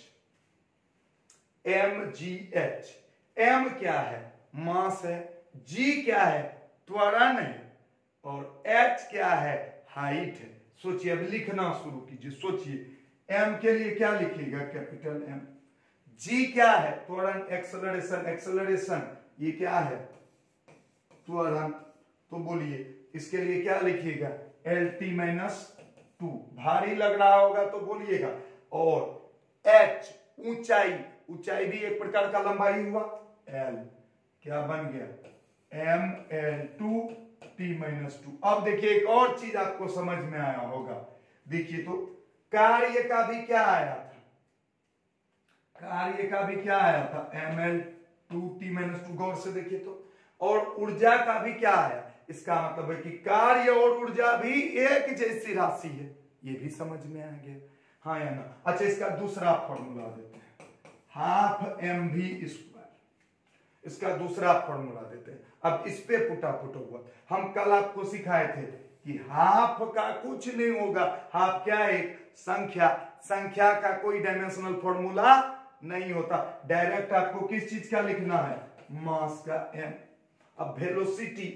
m क्या है? मास है। g क्या है? त्वरण है। और h क्या है? हाइट है। सोचिए, अब लिखना शुरू कीजिए, सोचिए m के लिए क्या लिखिएगा? Capital M। g क्या है? त्वरण, एक्सेलरेशन, ये क्या है? त्वरण। तो बोलिए इसके लिए क्या लिखिएगा? LT - 2। भारी लग रहा होगा तो बोलिएगा। और h ऊंचाई भी एक प्रकार का लंबाई हुआ, L क्या बन गया? ml2 T - 2। अब देखिए एक और चीज आपको समझ में आया होगा, देखिए तो कार्य का भी क्या आया था? कार्य का भी क्या आया था? ml2 T - 2। गौर से देखिए तो। और ऊर्जा का भी क्या आया? इसका मतलब है कि कार्य और ऊर्जा भी एक जैसी राशि है, ये भी समझ में आ गया, हाँ या ना? अच्छा, इसका दूसरा फॉर्मूला देते हैं, हाफ mv²। इसका दूसरा फॉर्मूला देते हैं। अब इस पे पुट हुआ, हम कल आपको सिखाए थे कि हाफ का कुछ नहीं होगा, हाफ क्या है? एक संख्या का कोई डायमेंशनल फॉर्मूला नहीं होता, डायरेक्ट आपको किस चीज का लिखना है? मास का m। अब वेलोसिटी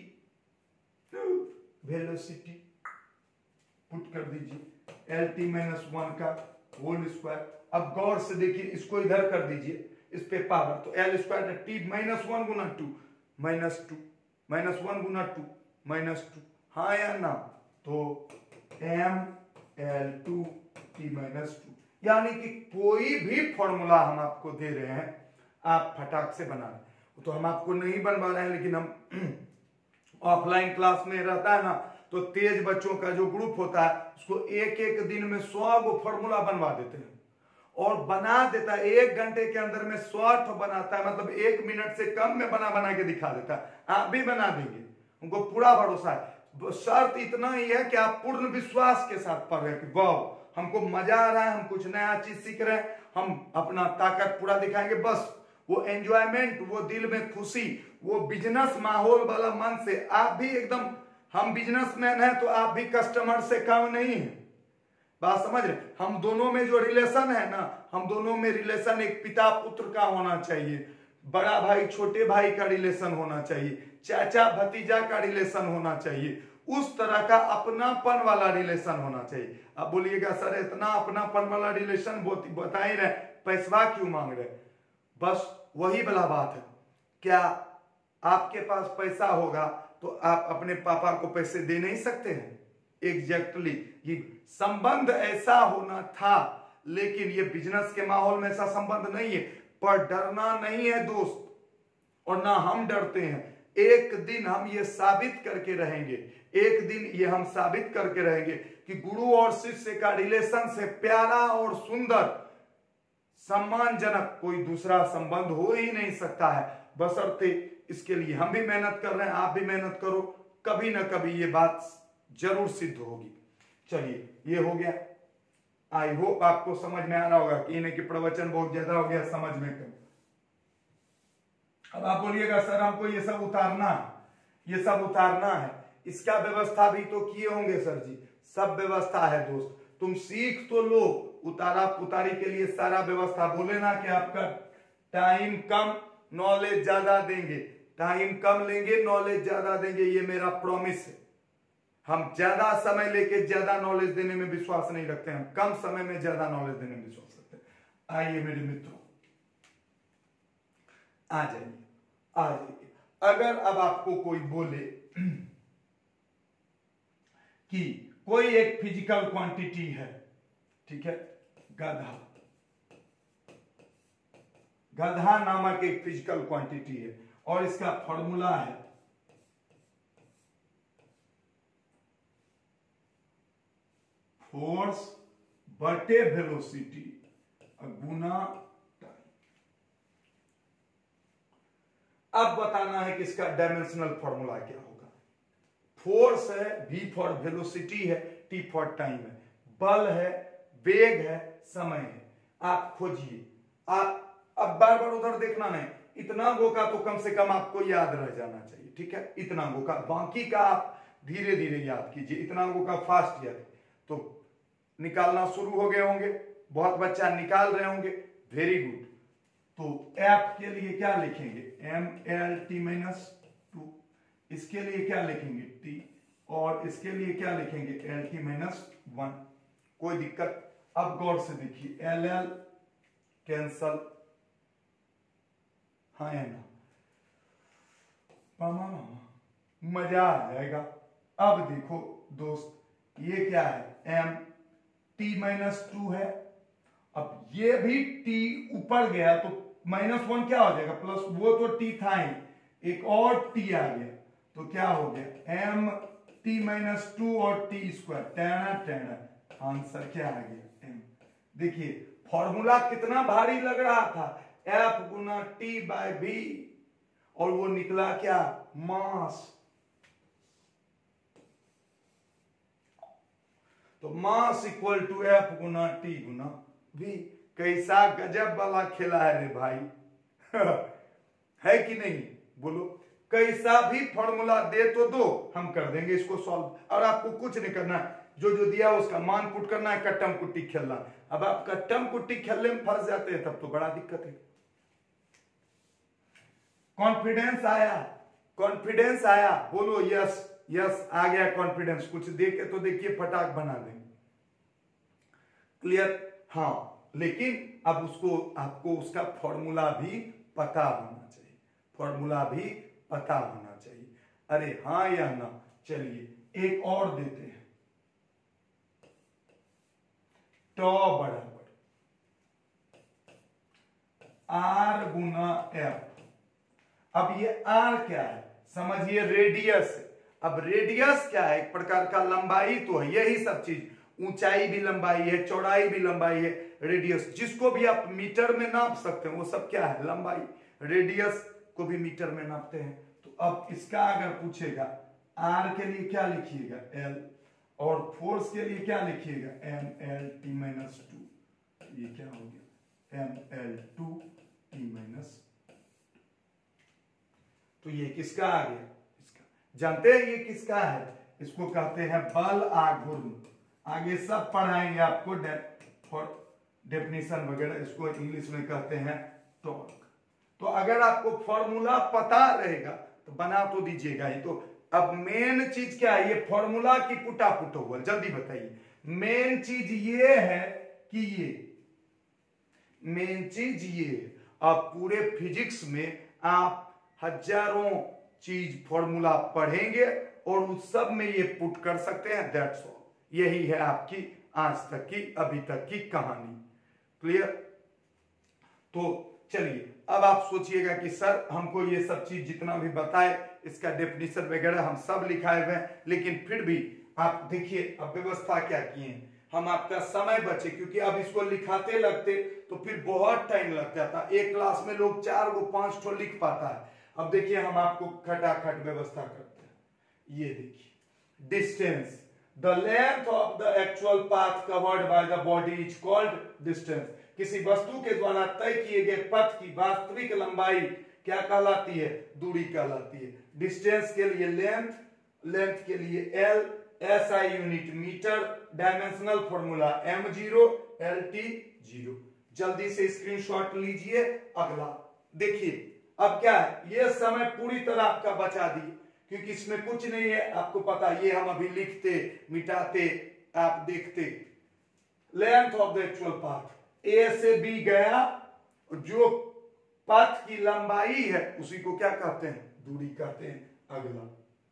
पुट कर दीजिए, LT - 1 का होल स्क्वायर। अब गौर से देखिए, इसको इधर कर दीजिए, इस पे पावर, तो L² T - 1 गुना 2 -2 -1 गुना 2 -2, हाँ या ना? तो ml2 T - 2। यानी कि कोई भी फॉर्मूला हम आपको दे रहे हैं, आप फटाक से बना लें। तो हम आपको नहीं बनवा रहे हैं, लेकिन हम ऑफलाइन क्लास में रहता है ना, तो तेज बच्चों का जो ग्रुप होता है उसको एक दिन में 100 गो फॉर्मूला बनवा देते हैं। और बना देता है 1 घंटे के अंदर में 100 बनाता है, मतलब 1 मिनट से कम में बना बना के दिखा देता है। आप भी बना देंगे, उनको पूरा भरोसा है। शर्त इतना ही है कि आप पूर्ण विश्वास के साथ पढ़ रहे हैं कि वाह हमको मजा आ रहा है, हम कुछ नया चीज सीख रहे हैं, हम अपना ताकत पूरा दिखाएंगे। बस वो एंजॉयमेंट, वो दिल में खुशी, वो बिजनेस माहौल वाला मन से आप भी एकदम, हम बिजनेसमैन हैं तो आप भी कस्टमर से कम नहीं है। बात समझ रहे? हम दोनों में जो रिलेशन है ना, हम दोनों में रिलेशन एक पिता पुत्र का होना चाहिए, बड़ा भाई छोटे भाई का रिलेशन होना चाहिए, चाचा भतीजा का रिलेशन होना चाहिए, उस तरह का अपनापन वाला रिलेशन होना चाहिए। अब बोलिएगा सर इतना अपनापन वाला रिलेशन बता ही रहे, पैसा क्यों मांग रहे? बस वही वाला बात है। क्या आपके पास पैसा होगा तो आप अपने पापा को पैसे दे नहीं सकते हैं? एग्जैक्टली ये संबंध ऐसा होना था, लेकिन ये बिजनेस के माहौल में ऐसा संबंध नहीं है। पर डरना नहीं है दोस्त, और ना हम डरते हैं। एक दिन हम ये साबित करके रहेंगे, एक दिन ये हम साबित करके रहेंगे कि गुरु और शिष्य का रिलेशन से प्यारा और सुंदर सम्मानजनक कोई दूसरा संबंध हो ही नहीं सकता है। बशर्ते इसके लिए हम भी मेहनत कर रहे हैं, आप भी मेहनत करो, कभी ना कभी ये बात जरूर सिद्ध होगी। चलिए ये हो गया। आई होप आपको समझ में आ रहा होगा कि इन्हें कि प्रवचन बहुत ज्यादा हो गया, समझ में कम। अब आप बोलिएगा सर हमको ये सब उतारना है, ये सब उतारना है, इसका व्यवस्था भी तो किए होंगे सर जी। सब व्यवस्था है दोस्त, तुम सीख तो लो, उतारा पुतारी के लिए सारा व्यवस्था। बोले ना कि आपका टाइम कम नॉलेज ज्यादा देंगे, टाइम कम लेंगे नॉलेज ज्यादा देंगे, ये मेरा प्रॉमिस है। हम ज्यादा समय लेके ज्यादा नॉलेज देने में विश्वास नहीं रखते हैं, हम कम समय में ज्यादा नॉलेज देने में विश्वास रखते हैं। आइए मेरे मित्रों, आ जाइए, आ जाइए। अगर अब आपको कोई बोले कि कोई एक फिजिकल क्वांटिटी है, ठीक है, गधा, गधा नामक एक फिजिकल क्वांटिटी है और इसका फॉर्मूला है फोर्स बटे वेलोसिटी गुना टाइम। अब बताना है कि इसका डायमेंशनल फॉर्मूला क्या होगा। फोर्स है, v फॉर वेलोसिटी है, t फॉर टाइम है, बल है, वेग है, समय है। आप खोजिए, आप अब बार बार उधर देखना नहीं, इतना गो का तो कम से कम आपको याद रह जाना चाहिए, ठीक है, इतना गो का, बाकी का आप धीरे धीरे याद कीजिए। इतना गो का फास्ट याद तो निकालना शुरू हो गए होंगे, बहुत बच्चा निकाल रहे होंगे, वेरी गुड। तो एफ के लिए क्या लिखेंगे, एम एल टी माइनस 2, इसके लिए क्या लिखेंगे टी, और इसके लिए क्या लिखेंगे एल टी माइनस 1। कोई दिक्कत? अब गौर से देखिए, एल एल कैंसल, हाँ है ना, मामा मामा मजा आ जाएगा। अब देखो दोस्त, ये क्या है, एम टी माइनस 2 है। अब ये भी टी ऊपर गया तो -1 क्या हो जाएगा, प्लस, वो तो टी था ही, एक और टी आ गया तो क्या हो गया, एम टी माइनस 2 और टी स्क्वायर, टेना टेना, आंसर क्या आ गया, एम। देखिए फॉर्मूला कितना भारी लग रहा था, एफ गुना टी बाय वी, और वो निकला क्या, मास। तो मास इक्वल टू एफ गुना टी गुना वी। कैसा गजब वाला खेला है रे भाई है कि नहीं, बोलो। कैसा भी फॉर्मूला दे तो दो, हम कर देंगे इसको सॉल्व। और आपको कुछ नहीं करना है, जो जो दिया उसका मान पुट करना है, कट्टम कुट्टी खेलना। अब आप कट्टम कुट्टी खेलने में फंस जाते हैं तब तो बड़ा दिक्कत है। कॉन्फिडेंस आया, कॉन्फिडेंस आया, बोलो यस यस, आ गया कॉन्फिडेंस। कुछ देखे तो देखिए फटाक बना देंगे, क्लियर। हाँ, लेकिन अब उसको, आपको उसका फॉर्मूला भी पता होना चाहिए, फॉर्मूला भी पता होना चाहिए। अरे हाँ या ना। चलिए एक और देते हैं, टॉ बराबर आर गुना एफ। अब ये आर क्या है, समझिए रेडियस है। अब रेडियस क्या है, एक प्रकार का लंबाई तो है, यही सब चीज ऊंचाई भी लंबाई है, चौड़ाई भी लंबाई है, रेडियस जिसको भी आप मीटर में नाप सकते हैं वो सब क्या है, लंबाई। रेडियस को भी मीटर में नापते हैं। तो अब इसका अगर पूछेगा आर के लिए क्या लिखिएगा, एल, और फोर्स के लिए क्या लिखिएगा, एम एल टी माइनस 2। ये क्या हो गया, एम एल 2 टी माइनस। तो ये किसका आ गया, इसका। जानते हैं ये किसका है, इसको कहते हैं बल आघूर्ण। आगे सब पढ़ाएंगे आपको फॉर डेफिनेशन वगैरह, इसको इंग्लिश में कहते हैं टॉर्क। तो अगर आपको फॉर्मूला पता रहेगा तो बना तो दीजिएगा ही। तो अब मेन चीज क्या है, ये फॉर्मूला की पुटापुट हुआ, जल्दी बताइए। मेन चीज ये है कि ये मेन चीज ये, अब पूरे फिजिक्स में आप हजारों चीज फॉर्मूला पढ़ेंगे और उस सब में ये पुट कर सकते हैं, दैट्स ऑल। यही है आपकी आज तक की, अभी तक की कहानी। क्लियर। तो चलिए अब आप सोचिएगा कि सर हमको ये सब चीज जितना भी बताए इसका डेफिनेशन वगैरह हम सब लिखाए हुए हैं, लेकिन फिर भी आप देखिए अब व्यवस्था क्या किए हैं हम, आपका समय बचे, क्योंकि अब इसको लिखाते लगते तो फिर बहुत टाइम लग जाता। एक क्लास में लोग 4 को 5 ठो लिख पाता है। अब देखिए हम आपको खटाखट व्यवस्था करते हैं। ये देखिए distance, the length of the actual path covered by the body is called distance. किसी वस्तु के द्वारा तय किए गए पथ की वास्तविक लंबाई क्या कहलाती है, दूरी कहलाती है। डिस्टेंस के लिए लेंथ, लेंथ के लिए L, SI unit metre, dimensional formula m0 lt 0। जल्दी से स्क्रीनशॉट लीजिए। अगला देखिए अब क्या है, ये समय पूरी तरह आपका बचा दिए क्योंकि इसमें कुछ नहीं है, आपको पता, ये हम अभी लिखते मिटाते आप देखते। Length of the actual path, A से बी गया, जो पथ की लंबाई है उसी को क्या कहते हैं, दूरी कहते हैं। अगला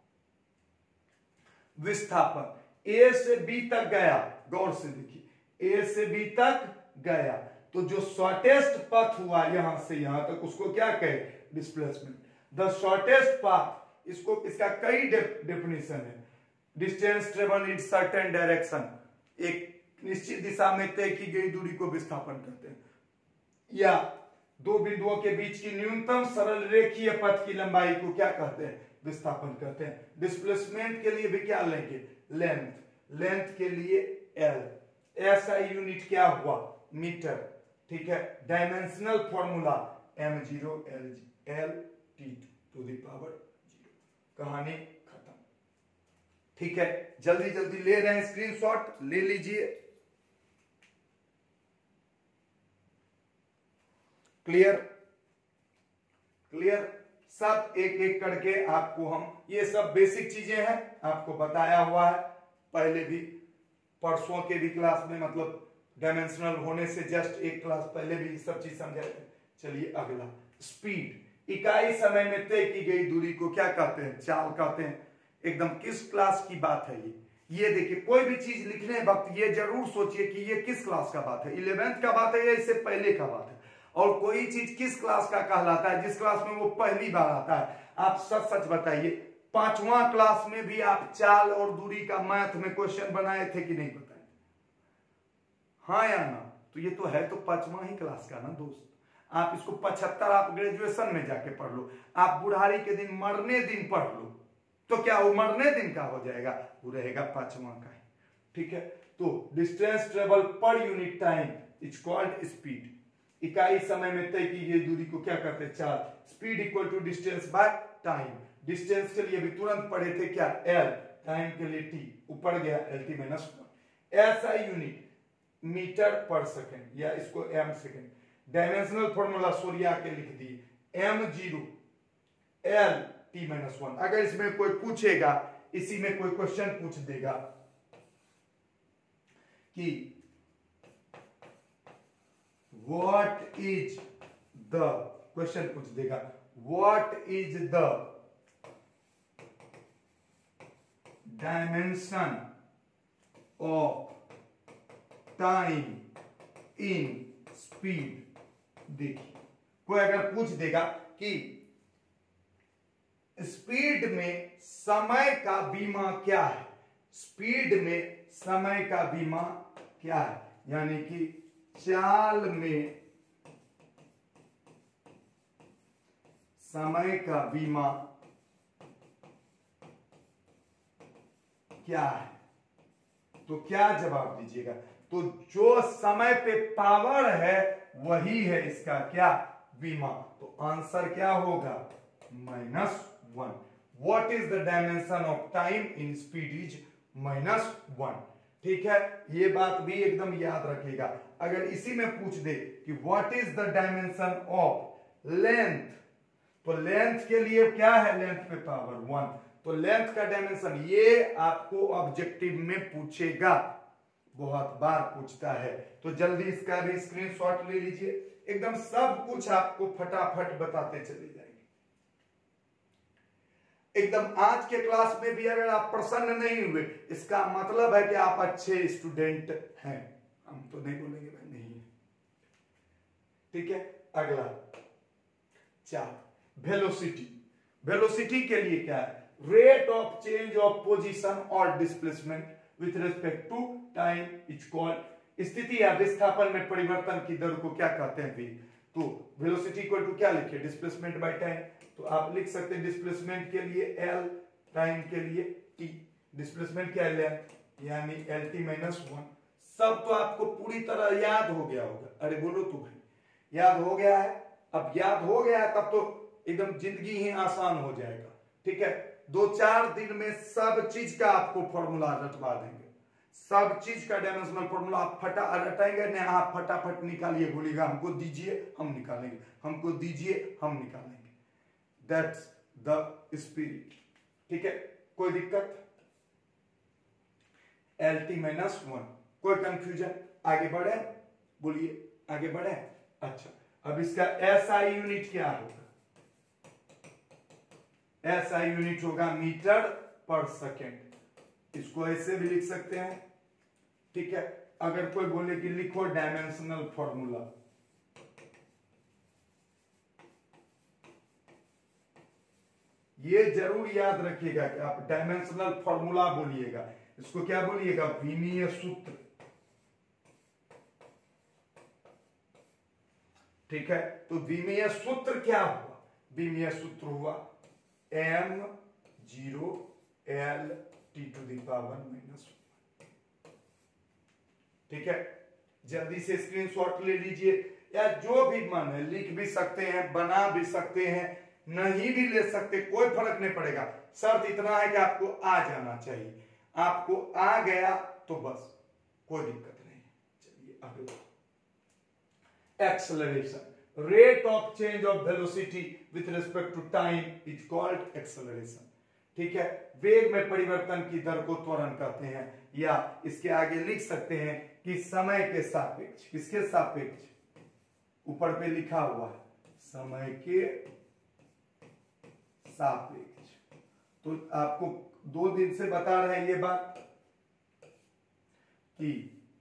विस्थापन, ए से बी तक गया, गौर से देखिए, ए से बी तक गया तो जो शॉर्टेस्ट पथ हुआ यहां से यहां तक उसको क्या कहे, डिस्प्लेसमेंट। द शॉर्टेस्ट पाथ, इसको इसका कई डेफिनेशन है। Distance travel in certain direction, एक निश्चित दिशा में तय की गई दूरी को विस्थापन कहते हैं। या दो बिंदुओं के बीच की न्यूनतम सरल रेखीय पथ की लंबाई को क्या कहते हैं, विस्थापन कहते हैं। डिस्प्लेसमेंट के लिए भी क्या लेंगे, लेंथ, लेंथ के लिए एल, एसआई यूनिट क्या हुआ, मीटर, ठीक है। Dimensional formula m0 lt to the power 0। कहानी खत्म, ठीक है। जल्दी जल्दी ले रहे हैं स्क्रीनशॉट, ले लीजिए। Clear, clear. सब एक एक करके आपको हम, ये सब बेसिक चीजें हैं, आपको बताया हुआ है पहले भी, परसों के भी क्लास में, मतलब डायमेंशनल होने से जस्ट एक क्लास पहले भी सब चीज समझाए थे। चलिए अगला, स्पीड, इकाई समय में तय की गई दूरी को क्या कहते हैं, चाल कहते हैं। एकदम किस क्लास की बात है ये देखिए, कोई भी चीज लिखने वक्त ये जरूर सोचिए कि ये किस क्लास का बात है, 11th का बात है या इससे पहले का बात है। और कोई चीज किस क्लास का कहलाता है, जिस क्लास में वो पहली बार आता है। आप सच सच बताइए, 5वां क्लास में भी आप चाल और दूरी का मैथ में क्वेश्चन बनाए थे कि नहीं बताए, हाँ या ना। तो ये तो है तो 5वां ही क्लास का ना दोस्त। आप इसको 75 आप ग्रेजुएशन में जाके पढ़ लो, आप बुढ़ारी के दिन मरने दिन पढ़ लो, तो क्या वो मरने दिन का हो जाएगा, वो रहेगा 5वां का ही, ठीक है। तो डिस्टेंस ट्रेवल पर unit time is called speed. इकाई समय में तय की गई दूरी को क्या कहते हैं, चाल। Speed equal to distance by time. Distance के लिए भी तुरंत पढ़े थे क्या, एल, टाइम के लिए टी, ऊपर गया lt minus 1। SI unit metre पर सेकेंड, या इसको एम सेकेंड। डायमेंशनल फॉर्मूला सोरिया के लिख दिए, m0 lt माइनस 1। अगर इसमें कोई पूछेगा, इसी में कोई क्वेश्चन पूछ देगा कि व्हाट इज द, क्वेश्चन पूछ देगा what is the dimension of time in speed. देखिए कोई अगर पूछ देगा कि स्पीड में समय का बीमा क्या है, स्पीड में समय का बीमा क्या है, यानी कि चाल में समय का बीमा क्या है? तो क्या जवाब दीजिएगा? तो जो समय पे पावर है वही है इसका क्या, बीमा। तो आंसर क्या होगा, -1। What is the dimension of time in speed is -1। ठीक है, ये बात भी एकदम याद रखिएगा। अगर इसी में पूछ दे कि what is the dimension of length, तो लेंथ के लिए क्या है, लेंथ पे पावर 1, तो लेंथ का डायमेंशन ये आपको ऑब्जेक्टिव में पूछेगा, बहुत बार पूछता है। तो जल्दी इसका भी स्क्रीनशॉट ले लीजिए, एकदम सब कुछ आपको फटाफट बताते चले जाएंगे। एकदम आज के क्लास में भी अगर आप प्रसन्न नहीं हुए, इसका मतलब है कि आप अच्छे स्टूडेंट हैं। हम तो नहीं बोलेंगे भाई नहीं है। ठीक है, अगला 4, वेलोसिटी। वेलोसिटी के लिए क्या है, rate of change of position और displacement with respect to time is called. स्थिति या विस्थापन में परिवर्तन की दर को क्या कहते हैं भी? तो वेलोसिटी इक्वल टू क्या लिखे, डिस्प्लेसमेंट बाय टाइम। तो आप लिख सकते हैं डिस्प्लेसमेंट के लिए L, टाइम के लिए T। डिस्प्लेसमेंट क्या है, लेंथ, यानी LT -1। सब तो आपको पूरी तरह याद हो गया होगा। अरे बोलो तो भाई, याद हो गया है? अब याद हो गया है तब तो एकदम जिंदगी ही आसान हो जाएगा। ठीक है, 2-4 दिन में सब चीज का आपको फॉर्मूला रटवा देंगे, सब चीज का डायमेंशनल फॉर्मूला आप रटाएंगे ना, आप फटाफट निकालिए, बोलिएगा हमको दीजिए हम निकालेंगे, हमको दीजिए हम निकालेंगे। That's the spirit. ठीक है, कोई दिक्कत? LT -1, कोई कंफ्यूजन? आगे बढ़े, बोलिए आगे बढ़े। अच्छा, अब इसका SI यूनिट क्या होगा? SI यूनिट होगा मीटर पर सेकेंड। इसको ऐसे भी लिख सकते हैं। ठीक है, अगर कोई बोले कि लिखो डायमेंशनल फॉर्मूला, ये जरूर याद रखिएगा कि आप डायमेंशनल फॉर्मूला बोलिएगा। इसको क्या बोलिएगा, विमीय सूत्र। ठीक है, तो विमीय सूत्र क्या हुआ, विमीय सूत्र हुआ m0 L t⁻⁻1। ठीक है, जल्दी से स्क्रीनशॉट ले लीजिए, या जो भी मन है लिख भी सकते हैं, बना भी सकते हैं, नहीं भी ले सकते, कोई फर्क नहीं पड़ेगा। शर्त इतना है कि आपको आ जाना चाहिए। आपको आ गया तो बस, कोई दिक्कत नहीं। चलिए अगला, acceleration. Rate of change of velocity with respect to time is called acceleration. ठीक है, वेग में परिवर्तन की दर को त्वरण कहते हैं, या इसके आगे लिख सकते हैं कि समय के सापेक्ष। किसके सापेक्ष? ऊपर पे लिखा हुआ है समय के सापेक्ष। तो आपको 2 दिन से बता रहे हैं ये बात कि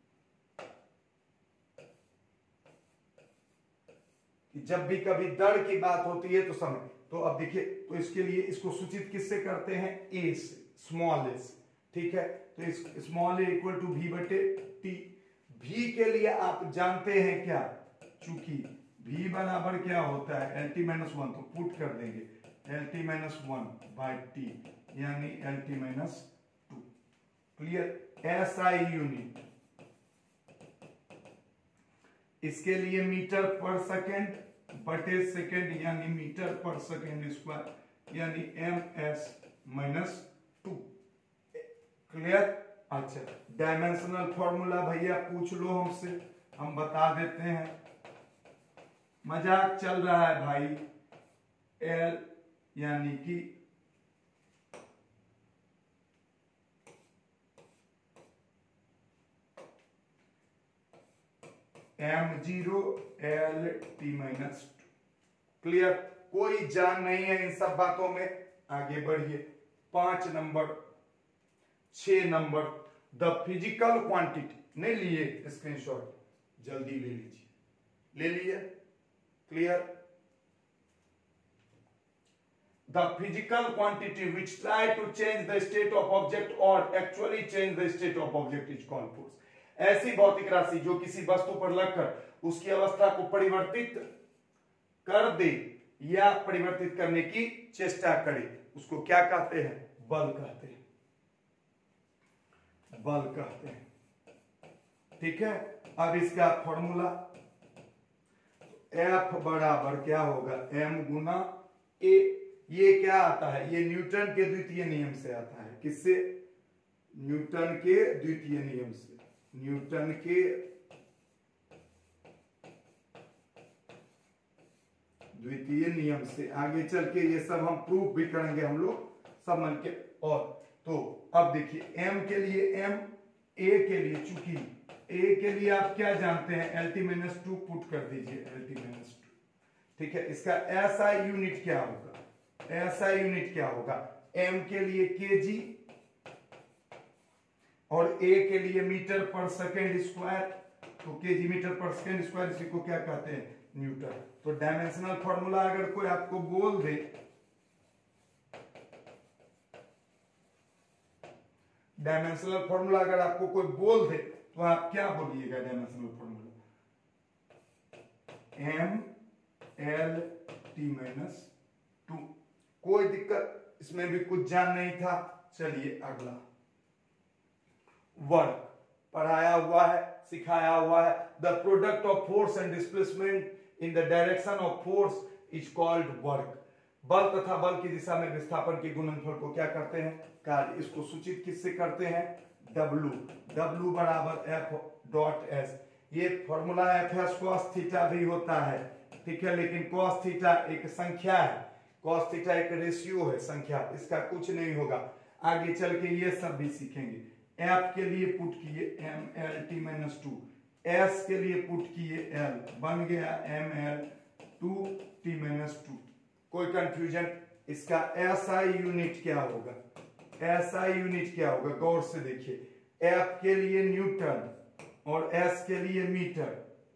जब भी कभी दर की बात होती है तो समय। तो अब देखिए, तो इसके लिए इसको सूचित किससे करते हैं, ए से, स्मॉल ए से। ठीक है, तो इस small A equal to v/t। v के लिए आप जानते हैं क्या, चूंकि v बराबर क्या होता है, LT-1, तो पुट कर देंगे LT-1/t, यानी LT-2। क्लियर? SI यूनिट, इसके लिए मीटर पर सेकेंड बटे सेकेंड, यानी मीटर पर सेकेंड स्क्वायर, यानी ms-2। क्लियर? अच्छा, डायमेंशनल फॉर्मूला भैया पूछ लो हमसे, हम बता देते हैं। मजाक चल रहा है भाई। L यानी कि m0 L t-2। क्लियर? कोई जान नहीं है इन सब बातों में। आगे बढ़िए, 5 number 6 number, the physical quantity. नहीं लिए स्क्रीनशॉट, जल्दी ले लीजिए, ले लिए? Clear? the physical quantity which try to change the state of object or actually change the state of object is called force. ऐसी भौतिक राशि जो किसी वस्तु पर लगकर उसकी अवस्था को परिवर्तित कर दे या परिवर्तित करने की चेष्टा करे उसको क्या कहते हैं? बल कहते हैं, बल कहते हैं। ठीक है, अब इसका फॉर्मूला F बराबर क्या होगा? m Guna a। ये क्या आता है? ये न्यूटन के द्वितीय नियम से आता है। किससे? न्यूटन के द्वितीय नियम से। न्यूटन के द्वितीय नियम से आगे चल के ये सब हम प्रूफ भी करेंगे हम लोग सब मिल के। और तो अब देखिए m के लिए m, a के लिए, चूंकि a के लिए आप क्या जानते हैं? LT-2 पुट कर दीजिए, LT-2। ठीक है, इसका SI यूनिट क्या होगा? SI यूनिट क्या होगा? m के लिए kg और a के लिए मीटर पर सेकेंड स्क्वायर, तो kg मीटर पर सेकेंड स्क्वायर, इसी को क्या कहते हैं? न्यूटन। तो डायमेंशनल फॉर्मूला अगर कोई आपको बोल दे, डायमेंशनल फॉर्मूला अगर आपको कोई बोल दे तो आप क्या बोलिएगा? Dimensional formula MLT-2। कोई दिक्कत इसमें भी? कुछ जान नहीं था? चलिए अगला, वर्क पढ़ाया हुआ है, सिखाया हुआ है। The product of force and displacement in the direction of force is called work. बल तथा बल की दिशा में विस्थापन के गुणनफल को क्या करते हैं? कार्य। इसको सूचित किससे करते हैं? W। W बराबर F डॉट S। ये फॉर्मूला FS cos थीटा भी होता है, ठीक है, लेकिन cos थीटा एक संख्या है, cos थीटा एक रेशियो है, संख्या, इसका कुछ नहीं होगा। आगे चल के ये सब भी सीखेंगे। F के लिए पुट किए MLT-2, S के लिए पुट किए L, बन गया ML2T-2। कोई कंफ्यूजन? इसका SI यूनिट क्या होगा? SI यूनिट क्या होगा? गौर से देखिए, F के लिए न्यूटन और S के लिए मीटर।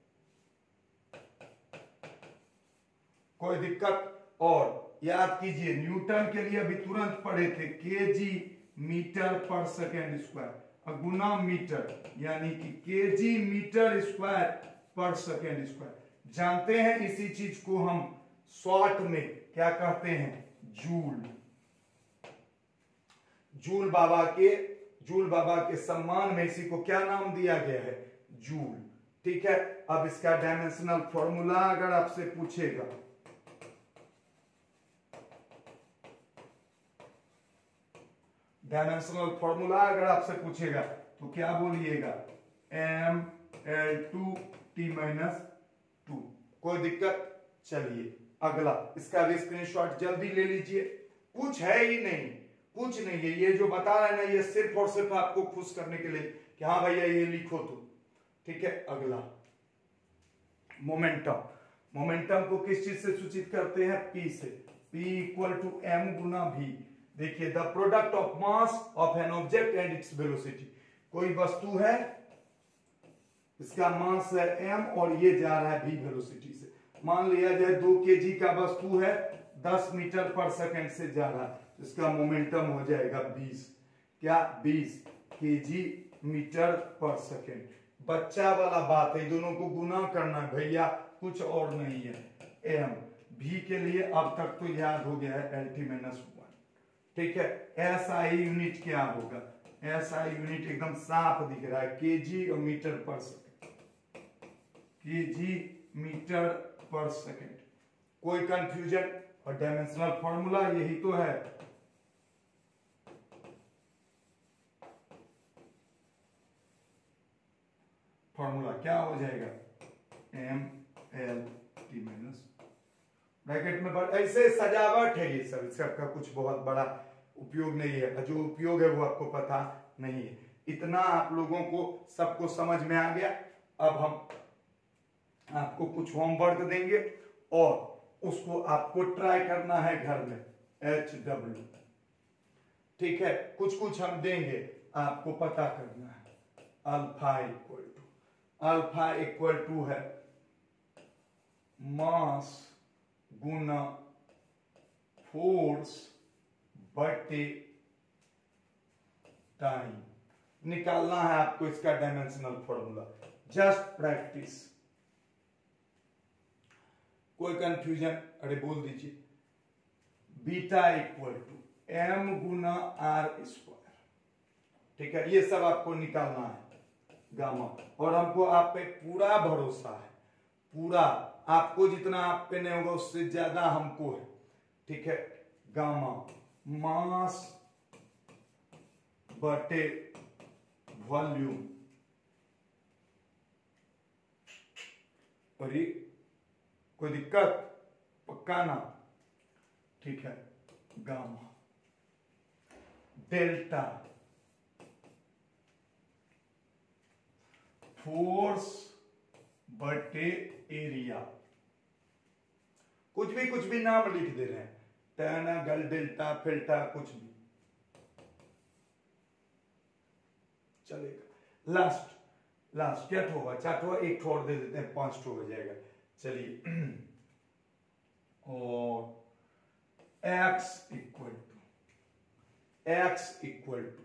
कोई दिक्कत? और याद कीजिए, न्यूटन के लिए अभी तुरंत पढ़े थे, kg मीटर पर सेकेंड स्क्वायर, गुना मीटर, यानी कि kg metre square per second square. जानते हैं इसी चीज को हम शॉर्ट में क्या कहते हैं? जूल। जूल बाबा के सम्मान में इसी को क्या नाम दिया गया है? जूल। ठीक है, अब इसका डायमेंशनल फॉर्मूला अगर आपसे पूछेगा, डायमेंशनल फॉर्मूला अगर आपसे पूछेगा तो क्या बोलिएगा? ML2T-2। कोई दिक्कत? चलिए अगला, इसका भी स्क्रीनशॉट जल्दी ले लीजिए। कुछ है ही नहीं, कुछ नहीं है, ये जो बता रहे हैं ना, ये सिर्फ और सिर्फ आपको खुश करने के लिए कि हाँ भैया ये लिखो तो। ठीक है, अगला मोमेंटम। मोमेंटम को किस चीज से सूचित करते हैं? P से। P इक्वल टू M गुना V। देखिए, the product of mass of an object and its velocity. कोई वस्तु है, इसका मास है m और ये जा रहा है v वेलोसिटी से। मान लिया जाए 2 kg का वस्तु है, 10 मीटर पर सेकंड से जा रहा है, इसका मोमेंटम हो जाएगा 20। क्या? 20 kg मीटर पर सेकंड। बच्चा वाला बात है, दोनों को गुना करना है भैया, कुछ और नहीं है। m v के लिए अब तक तो याद हो गया है, LT-1। ठीक है, SI यूनिट क्या होगा? SI यूनिट एकदम साफ दिख रहा है, kg और metre per second, kg metre per second. कोई कंफ्यूजन? और डायमेंशनल फॉर्मूला यही तो है। फॉर्मूला क्या हो जाएगा? MLT- ब्रैकेट में ऐसे सजावट है, ये सब इसका कुछ बहुत बड़ा उपयोग नहीं है, जो उपयोग है वो आपको पता नहीं है। इतना आप लोगों को सबको समझ में आ गया। अब हम आपको कुछ होमवर्क देंगे और उसको आपको ट्राई करना है घर में, HW। ठीक है, कुछ कुछ हम देंगे, आपको पता करना है। अल्फा इक्वल टू है मास गुना फोर्स बटे टाइम निकालना है आपको इसका डायमेंशनल फॉर्मूला। जस्ट प्रैक्टिस, कोई कंफ्यूजन? अरे बोल दीजिए। बीटा इक्वल टू m गुना r स्क्वायर, ठीक है, ये सब आपको निकालना है गामा। और हमको आप पे पूरा भरोसा है, पूरा, आपको जितना आप पे नहीं होगा उससे ज्यादा हमको है, ठीक है। गामा मास बटे वॉल्यूम, और ये कोई दिक्कत? पक्का ना? ठीक है। गामा डेल्टा फोर्स बटे एरिया, कुछ भी नाम लिख दे रहे हैं, टर्नगल, डेल्टा, फिल्टा, कुछ भी चलेगा। लास्ट क्या होगा? 4 ठो, एक ठो और दे देते हैं, 5 ठो हो जाएगा। चलिए, और x इक्वल टू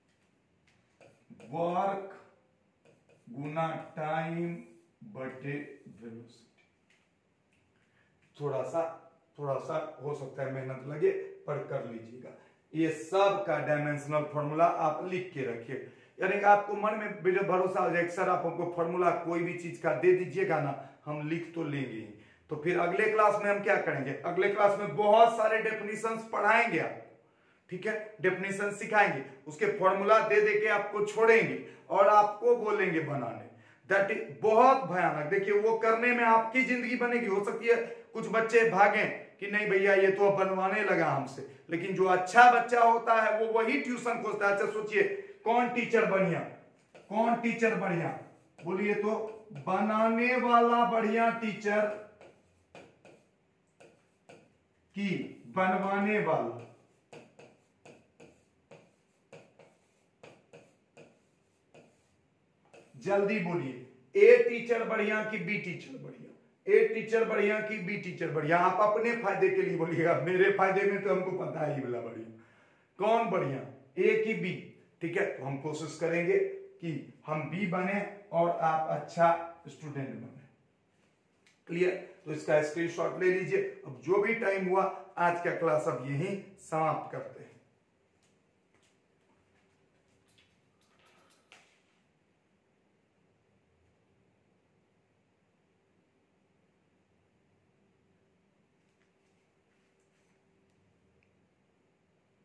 वर्क गुना टाइम बटे वेलोसिटी। थोड़ा सा हो सकता है मेहनत लगे, पर कर लीजिएगा। ये सब का डायमेंशनल फॉर्मूला आप लिख के रखिए, यानी कि आपको मन में भरोसा हो जाए, सर आप हमको फॉर्मूला कोई भी चीज का दे दीजिएगा ना, हम लिख तो लेंगे ही। तो फिर अगले क्लास में हम क्या करेंगे? अगले क्लास में बहुत सारे डेफिनेशंस पढ़ाएंगे आपको, ठीक है, डेफिनेशन सिखाएंगे, उसके फॉर्मूला दे दे के आपको छोड़ेंगे और आपको बोलेंगे बनाने। दैट इज बहुत भयानक। देखिए, वो करने में आपकी जिंदगी बनेगी। हो सकती है कुछ बच्चे भागें कि नहीं भैया ये तो अब बनवाने लगा हमसे, लेकिन जो अच्छा बच्चा होता है वो वही ट्यूशन खोजता है। अच्छा सोचिए, कौन टीचर बढ़िया? बोलिए तो, बनाने वाला बढ़िया टीचर कि बनवाने वाला? जल्दी बोलिए, ए टीचर बढ़िया कि बी टीचर बढ़िया? ए टीचर बढ़िया कि बी टीचर बढ़िया? आप अपने फायदे के लिए बोलिएगा, मेरे फायदे में तो हमको पता ही वाला बढ़िया। कौन बढ़िया, ए कि बी? ठीक है, तो हम कोशिश करेंगे कि हम बी बने और आप अच्छा स्टूडेंट बने। क्लियर? तो इसका स्क्रीनशॉट ले लीजिए। अब जो भी टाइम हुआ, आज का क्लास अब यहीं समाप्त करते हैं।